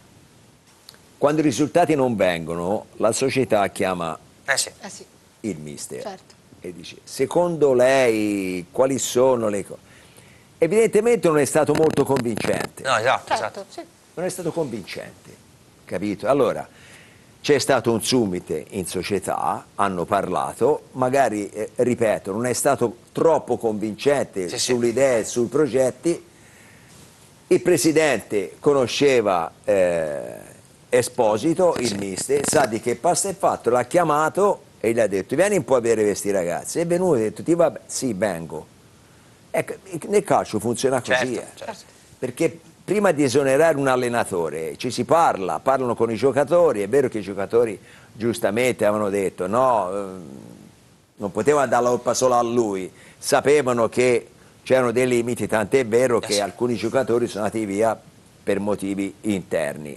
S4: quando i risultati non vengono, la società chiama
S2: eh sì.
S3: Eh sì.
S4: il mister
S3: certo.
S4: e dice, secondo lei quali sono le cose? Evidentemente non è stato molto convincente.
S2: No, esatto,
S3: certo,
S2: esatto.
S3: Sì.
S4: Non è stato convincente, capito? Allora, c'è stato un summit in società, hanno parlato, magari, eh, ripeto, non è stato troppo convincente
S2: sì,
S4: sulle
S2: sì.
S4: idee, sui progetti. Il presidente conosceva eh, Esposito, il sì. mister, sa di che passo è fatto, l'ha chiamato e gli ha detto vieni un po' a vedere questi ragazzi. È venuto e ha detto ti va bene? Sì, vengo. Ecco, nel calcio funziona così,
S2: certo,
S4: eh.
S2: certo.
S4: Perché prima di esonerare un allenatore ci si parla, parlano con i giocatori, è vero che i giocatori giustamente avevano detto no, eh, non potevano dare la colpa solo a lui, sapevano che c'erano dei limiti, tant'è vero che alcuni giocatori sono andati via per motivi interni.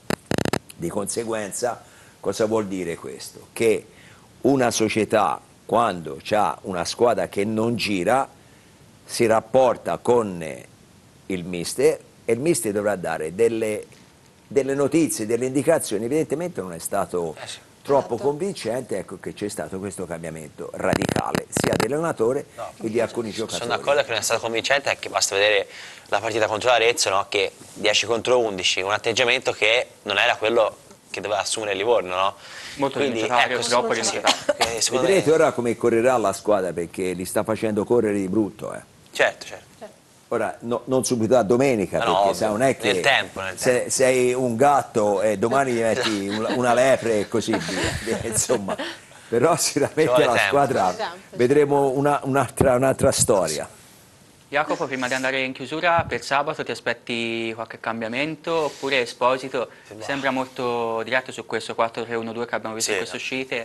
S4: Di conseguenza cosa vuol dire questo? Che una società quando ha una squadra che non gira si rapporta con il mister e il mister dovrà dare delle, delle notizie, delle indicazioni, evidentemente non è stato
S2: eh sì.
S4: troppo
S3: certo.
S4: convincente, ecco che c'è stato questo cambiamento radicale sia dell'allenatore
S2: no,
S4: che di alcuni giocatori.
S2: Sono d'accordo che non è stato convincente, è che basta vedere la partita contro l'Arezzo, no? Che dieci contro undici, un atteggiamento che non era quello che doveva assumere il Livorno, no?
S1: Molto
S2: Quindi,
S1: limitario,
S2: ecco,
S1: troppo
S2: sì,
S1: limitario.
S2: sì.
S4: Vedrete
S2: me...
S4: ora come correrà la squadra perché li sta facendo correre di brutto. Eh.
S2: Certo, certo.
S4: Ora, no, non subito a domenica,
S2: no,
S4: perché
S2: no,
S4: sai, non è che
S2: nel tempo, nel
S4: se,
S2: tempo.
S4: sei un gatto e domani gli metti una, una lepre e così via. Insomma, però sicuramente la
S2: tempo.
S4: squadra vedremo una, un'altra, un'altra storia.
S1: Jacopo, prima di andare in chiusura, per sabato ti aspetti qualche cambiamento oppure Esposito sembra molto diretto su questo quattro tre uno due che abbiamo visto
S2: sì,
S1: in queste uscite?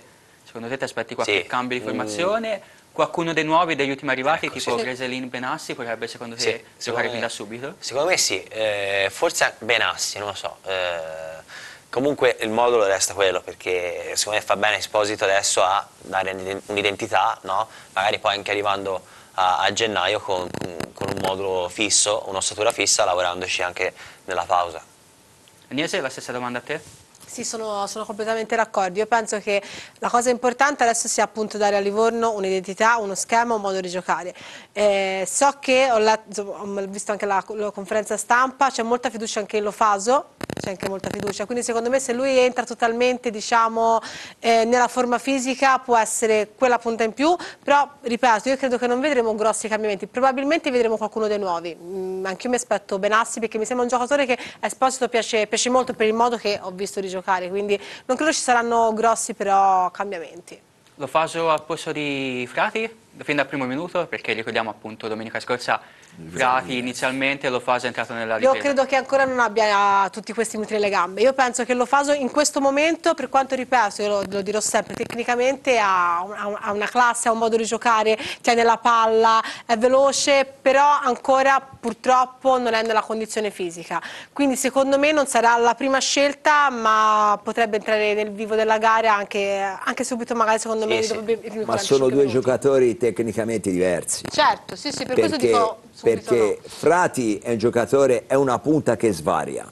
S1: Secondo te ti aspetti qualche
S2: Sì.
S1: cambio di
S2: Mm.
S1: formazione? Qualcuno dei nuovi, degli ultimi arrivati,
S2: Ecco,
S1: tipo
S2: sì.
S1: Greselin Benassi, potrebbe secondo te
S2: Sì,
S1: giocare
S2: secondo
S1: fin
S2: me-
S1: da subito?
S2: Secondo me sì, eh, forse Benassi, non lo so. Eh, comunque il modulo resta quello, perché secondo me fa bene Esposito adesso a dare un'identità, no? Magari poi anche arrivando a, a gennaio con, con un modulo fisso, un'ossatura fissa, lavorandoci anche nella pausa.
S1: Agnese, la stessa domanda a te?
S3: Sì, sono, sono completamente d'accordo. Io penso che la cosa importante adesso sia appunto dare a Livorno un'identità, uno schema, un modo di giocare. Eh, so che ho, letto, insomma, ho visto anche la, la conferenza stampa, c'è molta fiducia anche in Lofaso, c'è anche molta fiducia, quindi secondo me se lui entra totalmente diciamo, eh, nella forma fisica può essere quella punta in più, però ripeto, io credo che non vedremo grossi cambiamenti, probabilmente vedremo qualcuno dei nuovi. Mm, anche io mi aspetto Benassi perché mi sembra un giocatore che a Esposito piace, piace molto per il modo che ho visto di giocare, quindi non credo ci saranno grossi però cambiamenti.
S1: Lofaso al posto di Frati, fin dal primo minuto, perché ricordiamo appunto domenica scorsa Frati inizialmente, Lofaso è entrato nella
S3: Io
S1: ripresa.
S3: credo che ancora non abbia tutti questi minuti nelle gambe. Io penso che Lofaso in questo momento, per quanto ripeto, io lo, lo dirò sempre, tecnicamente ha, un, ha una classe, ha un modo di giocare, tiene la palla, è veloce, però ancora purtroppo non è nella condizione fisica. Quindi secondo me non sarà la prima scelta, ma potrebbe entrare nel vivo della gara anche, anche subito, magari secondo me.
S4: Sì,
S3: dopo
S4: sì.
S3: i primi
S4: Ma sono due
S3: quarantacinque minuti.
S4: giocatori tecnicamente diversi.
S3: Certo, sì, sì, per questo
S4: Perché,
S3: dico subito
S4: perché
S3: no.
S4: Frati è un giocatore, è una punta che svaria.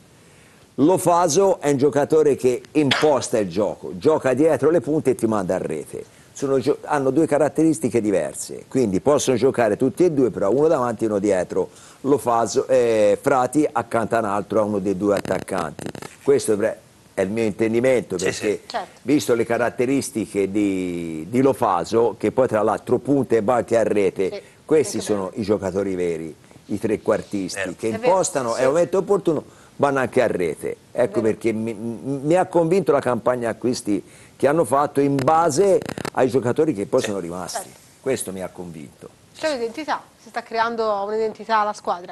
S4: Lofaso è un giocatore che imposta il gioco, gioca dietro le punte e ti manda a rete. Sono, hanno due caratteristiche diverse, quindi possono giocare tutti e due, però uno davanti e uno dietro. Lofaso, eh, Frati accanto a un altro a uno dei due attaccanti. Questo dovrebbe, è il mio intendimento, perché
S2: sì.
S3: Certo.
S4: visto le caratteristiche di, di Lofaso, che poi tra l'altro punte e balti a rete,
S3: Sì,
S4: questi
S3: anche
S4: sono i giocatori veri, i trequartisti,
S2: Vero.
S4: che
S3: È vero,
S4: impostano
S3: sì.
S4: e al momento opportuno vanno anche a rete. Ecco
S3: vero.
S4: perché mi, mi ha convinto la campagna acquisti che hanno fatto in base ai giocatori che poi sono rimasti.
S3: Certo.
S4: Questo mi ha convinto.
S3: C'è un'identità, si sta creando un'identità alla squadra.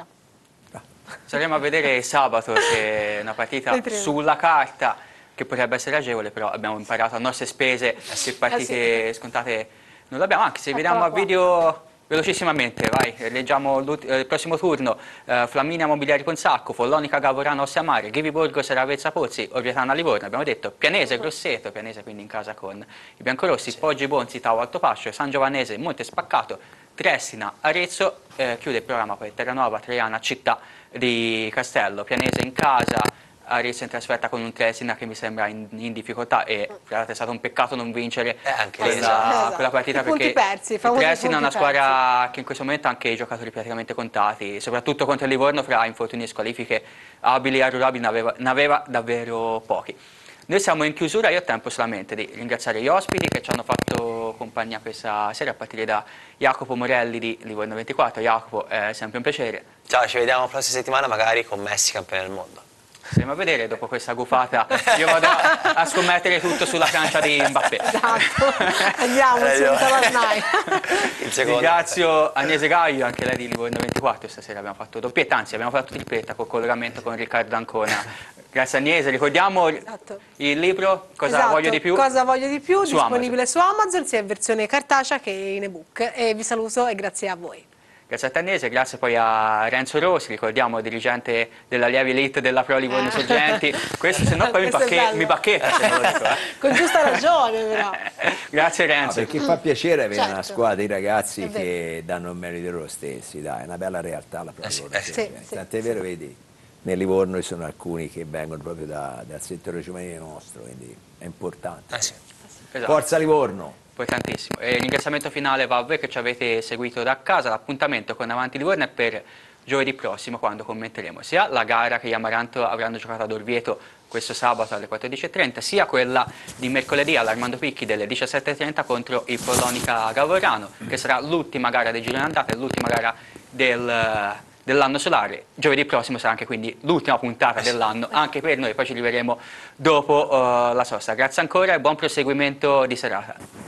S1: Saremo a vedere sabato, che è una partita
S3: Vedremo.
S1: sulla carta che potrebbe essere agevole, però abbiamo imparato a nostre spese che partite scontate non l'abbiamo, anche se
S3: Eccola
S1: vediamo a
S3: qua.
S1: video velocissimamente, vai, leggiamo eh, il prossimo turno, eh, Flaminia Mobiliari Consacco, Follonica Gavorano Ossia-Mare, Ghiviborgo Seravezza Pozzi, Orvietana Livorno, abbiamo detto Pianese Grosseto, Pianese quindi in casa con i biancorossi, sì. Poggi Bonzi, Tau Altopascio, San Giovannese, Monte Spaccato, Triestina, Arezzo, eh, chiude il programma poi Terranova, Traiana, Città di Castello, Pianese in casa, Arezzo in trasferta con un Triestina che mi sembra in, in difficoltà e è stato un peccato non vincere
S2: Eh, anche
S1: quella,
S2: lì,
S3: esatto.
S1: quella partita
S3: I punti
S1: perché
S3: persi, i
S1: il
S3: famosi
S1: Triestina è una
S3: punti
S1: squadra che in questo momento ha anche i giocatori praticamente contati, soprattutto contro il Livorno fra infortuni e squalifiche abili e arruolabili ne aveva, ne aveva davvero pochi. Noi siamo in chiusura, io ho tempo solamente di ringraziare gli ospiti che ci hanno fatto compagnia questa sera, a partire da Jacopo Morelli di Livorno ventiquattro. Jacopo, è sempre un piacere.
S2: Ciao, ci vediamo la prossima settimana magari con Messi campione del mondo.
S1: Staremo a vedere dopo questa gufata, io vado a, a scommettere tutto sulla Francia di Mbappé.
S3: Esatto, andiamo subito ormai.
S2: Il secondo.
S1: Ringrazio Agnese Gaio, anche lei di Livorno ventiquattro, stasera abbiamo fatto doppietta, anzi abbiamo fatto tripletta col collegamento con Riccardo Ancona. Grazie Agnese, ricordiamo
S3: Esatto.
S1: il libro Cosa
S3: Esatto,
S1: voglio di più?
S3: Cosa voglio di più,
S1: su
S3: disponibile
S1: Amazon.
S3: su Amazon, sia in versione cartacea che in ebook. E vi saluto e grazie a voi.
S1: Grazie a te Agnese, grazie poi a Renzo Rossi, ricordiamo dirigente della Lieve Elite della Pro Livorno
S3: Eh.
S1: Sorgenti. Questo se no poi mi,
S3: Questo è
S1: bacche,
S3: bello.
S1: mi bacchetta se non lo dico. eh.
S3: Con giusta ragione però.
S1: Grazie
S4: No,
S1: Renzo.
S4: perché fa piacere avere
S3: Certo.
S4: una squadra di ragazzi
S3: È vero.
S4: che danno il merito di loro stessi, dai, è una bella realtà la
S2: Eh sì,
S4: propria.
S2: eh sì.
S3: Sì, sì,
S4: Tant'è vero, vedi, nel Livorno ci sono alcuni che vengono proprio da- dal settore giovanile nostro, quindi è importante.
S2: Eh sì.
S1: Esatto.
S4: Forza Livorno!
S1: Importantissimo. E il ringraziamento finale va a voi che ci avete seguito da casa. L'appuntamento con Avanti Livorno è per giovedì prossimo, quando commenteremo sia la gara che gli Amaranto avranno giocato ad Orvieto questo sabato alle quattordici e trenta, sia quella di mercoledì all'Armando Picchi delle diciassette e trenta contro il Follonica Gavorano, che sarà l'ultima gara del giro in andata e l'ultima gara del... dell'anno solare. Giovedì prossimo sarà anche quindi l'ultima puntata dell'anno anche per noi, poi ci rivedremo dopo uh, la sosta. Grazie ancora e buon proseguimento di serata.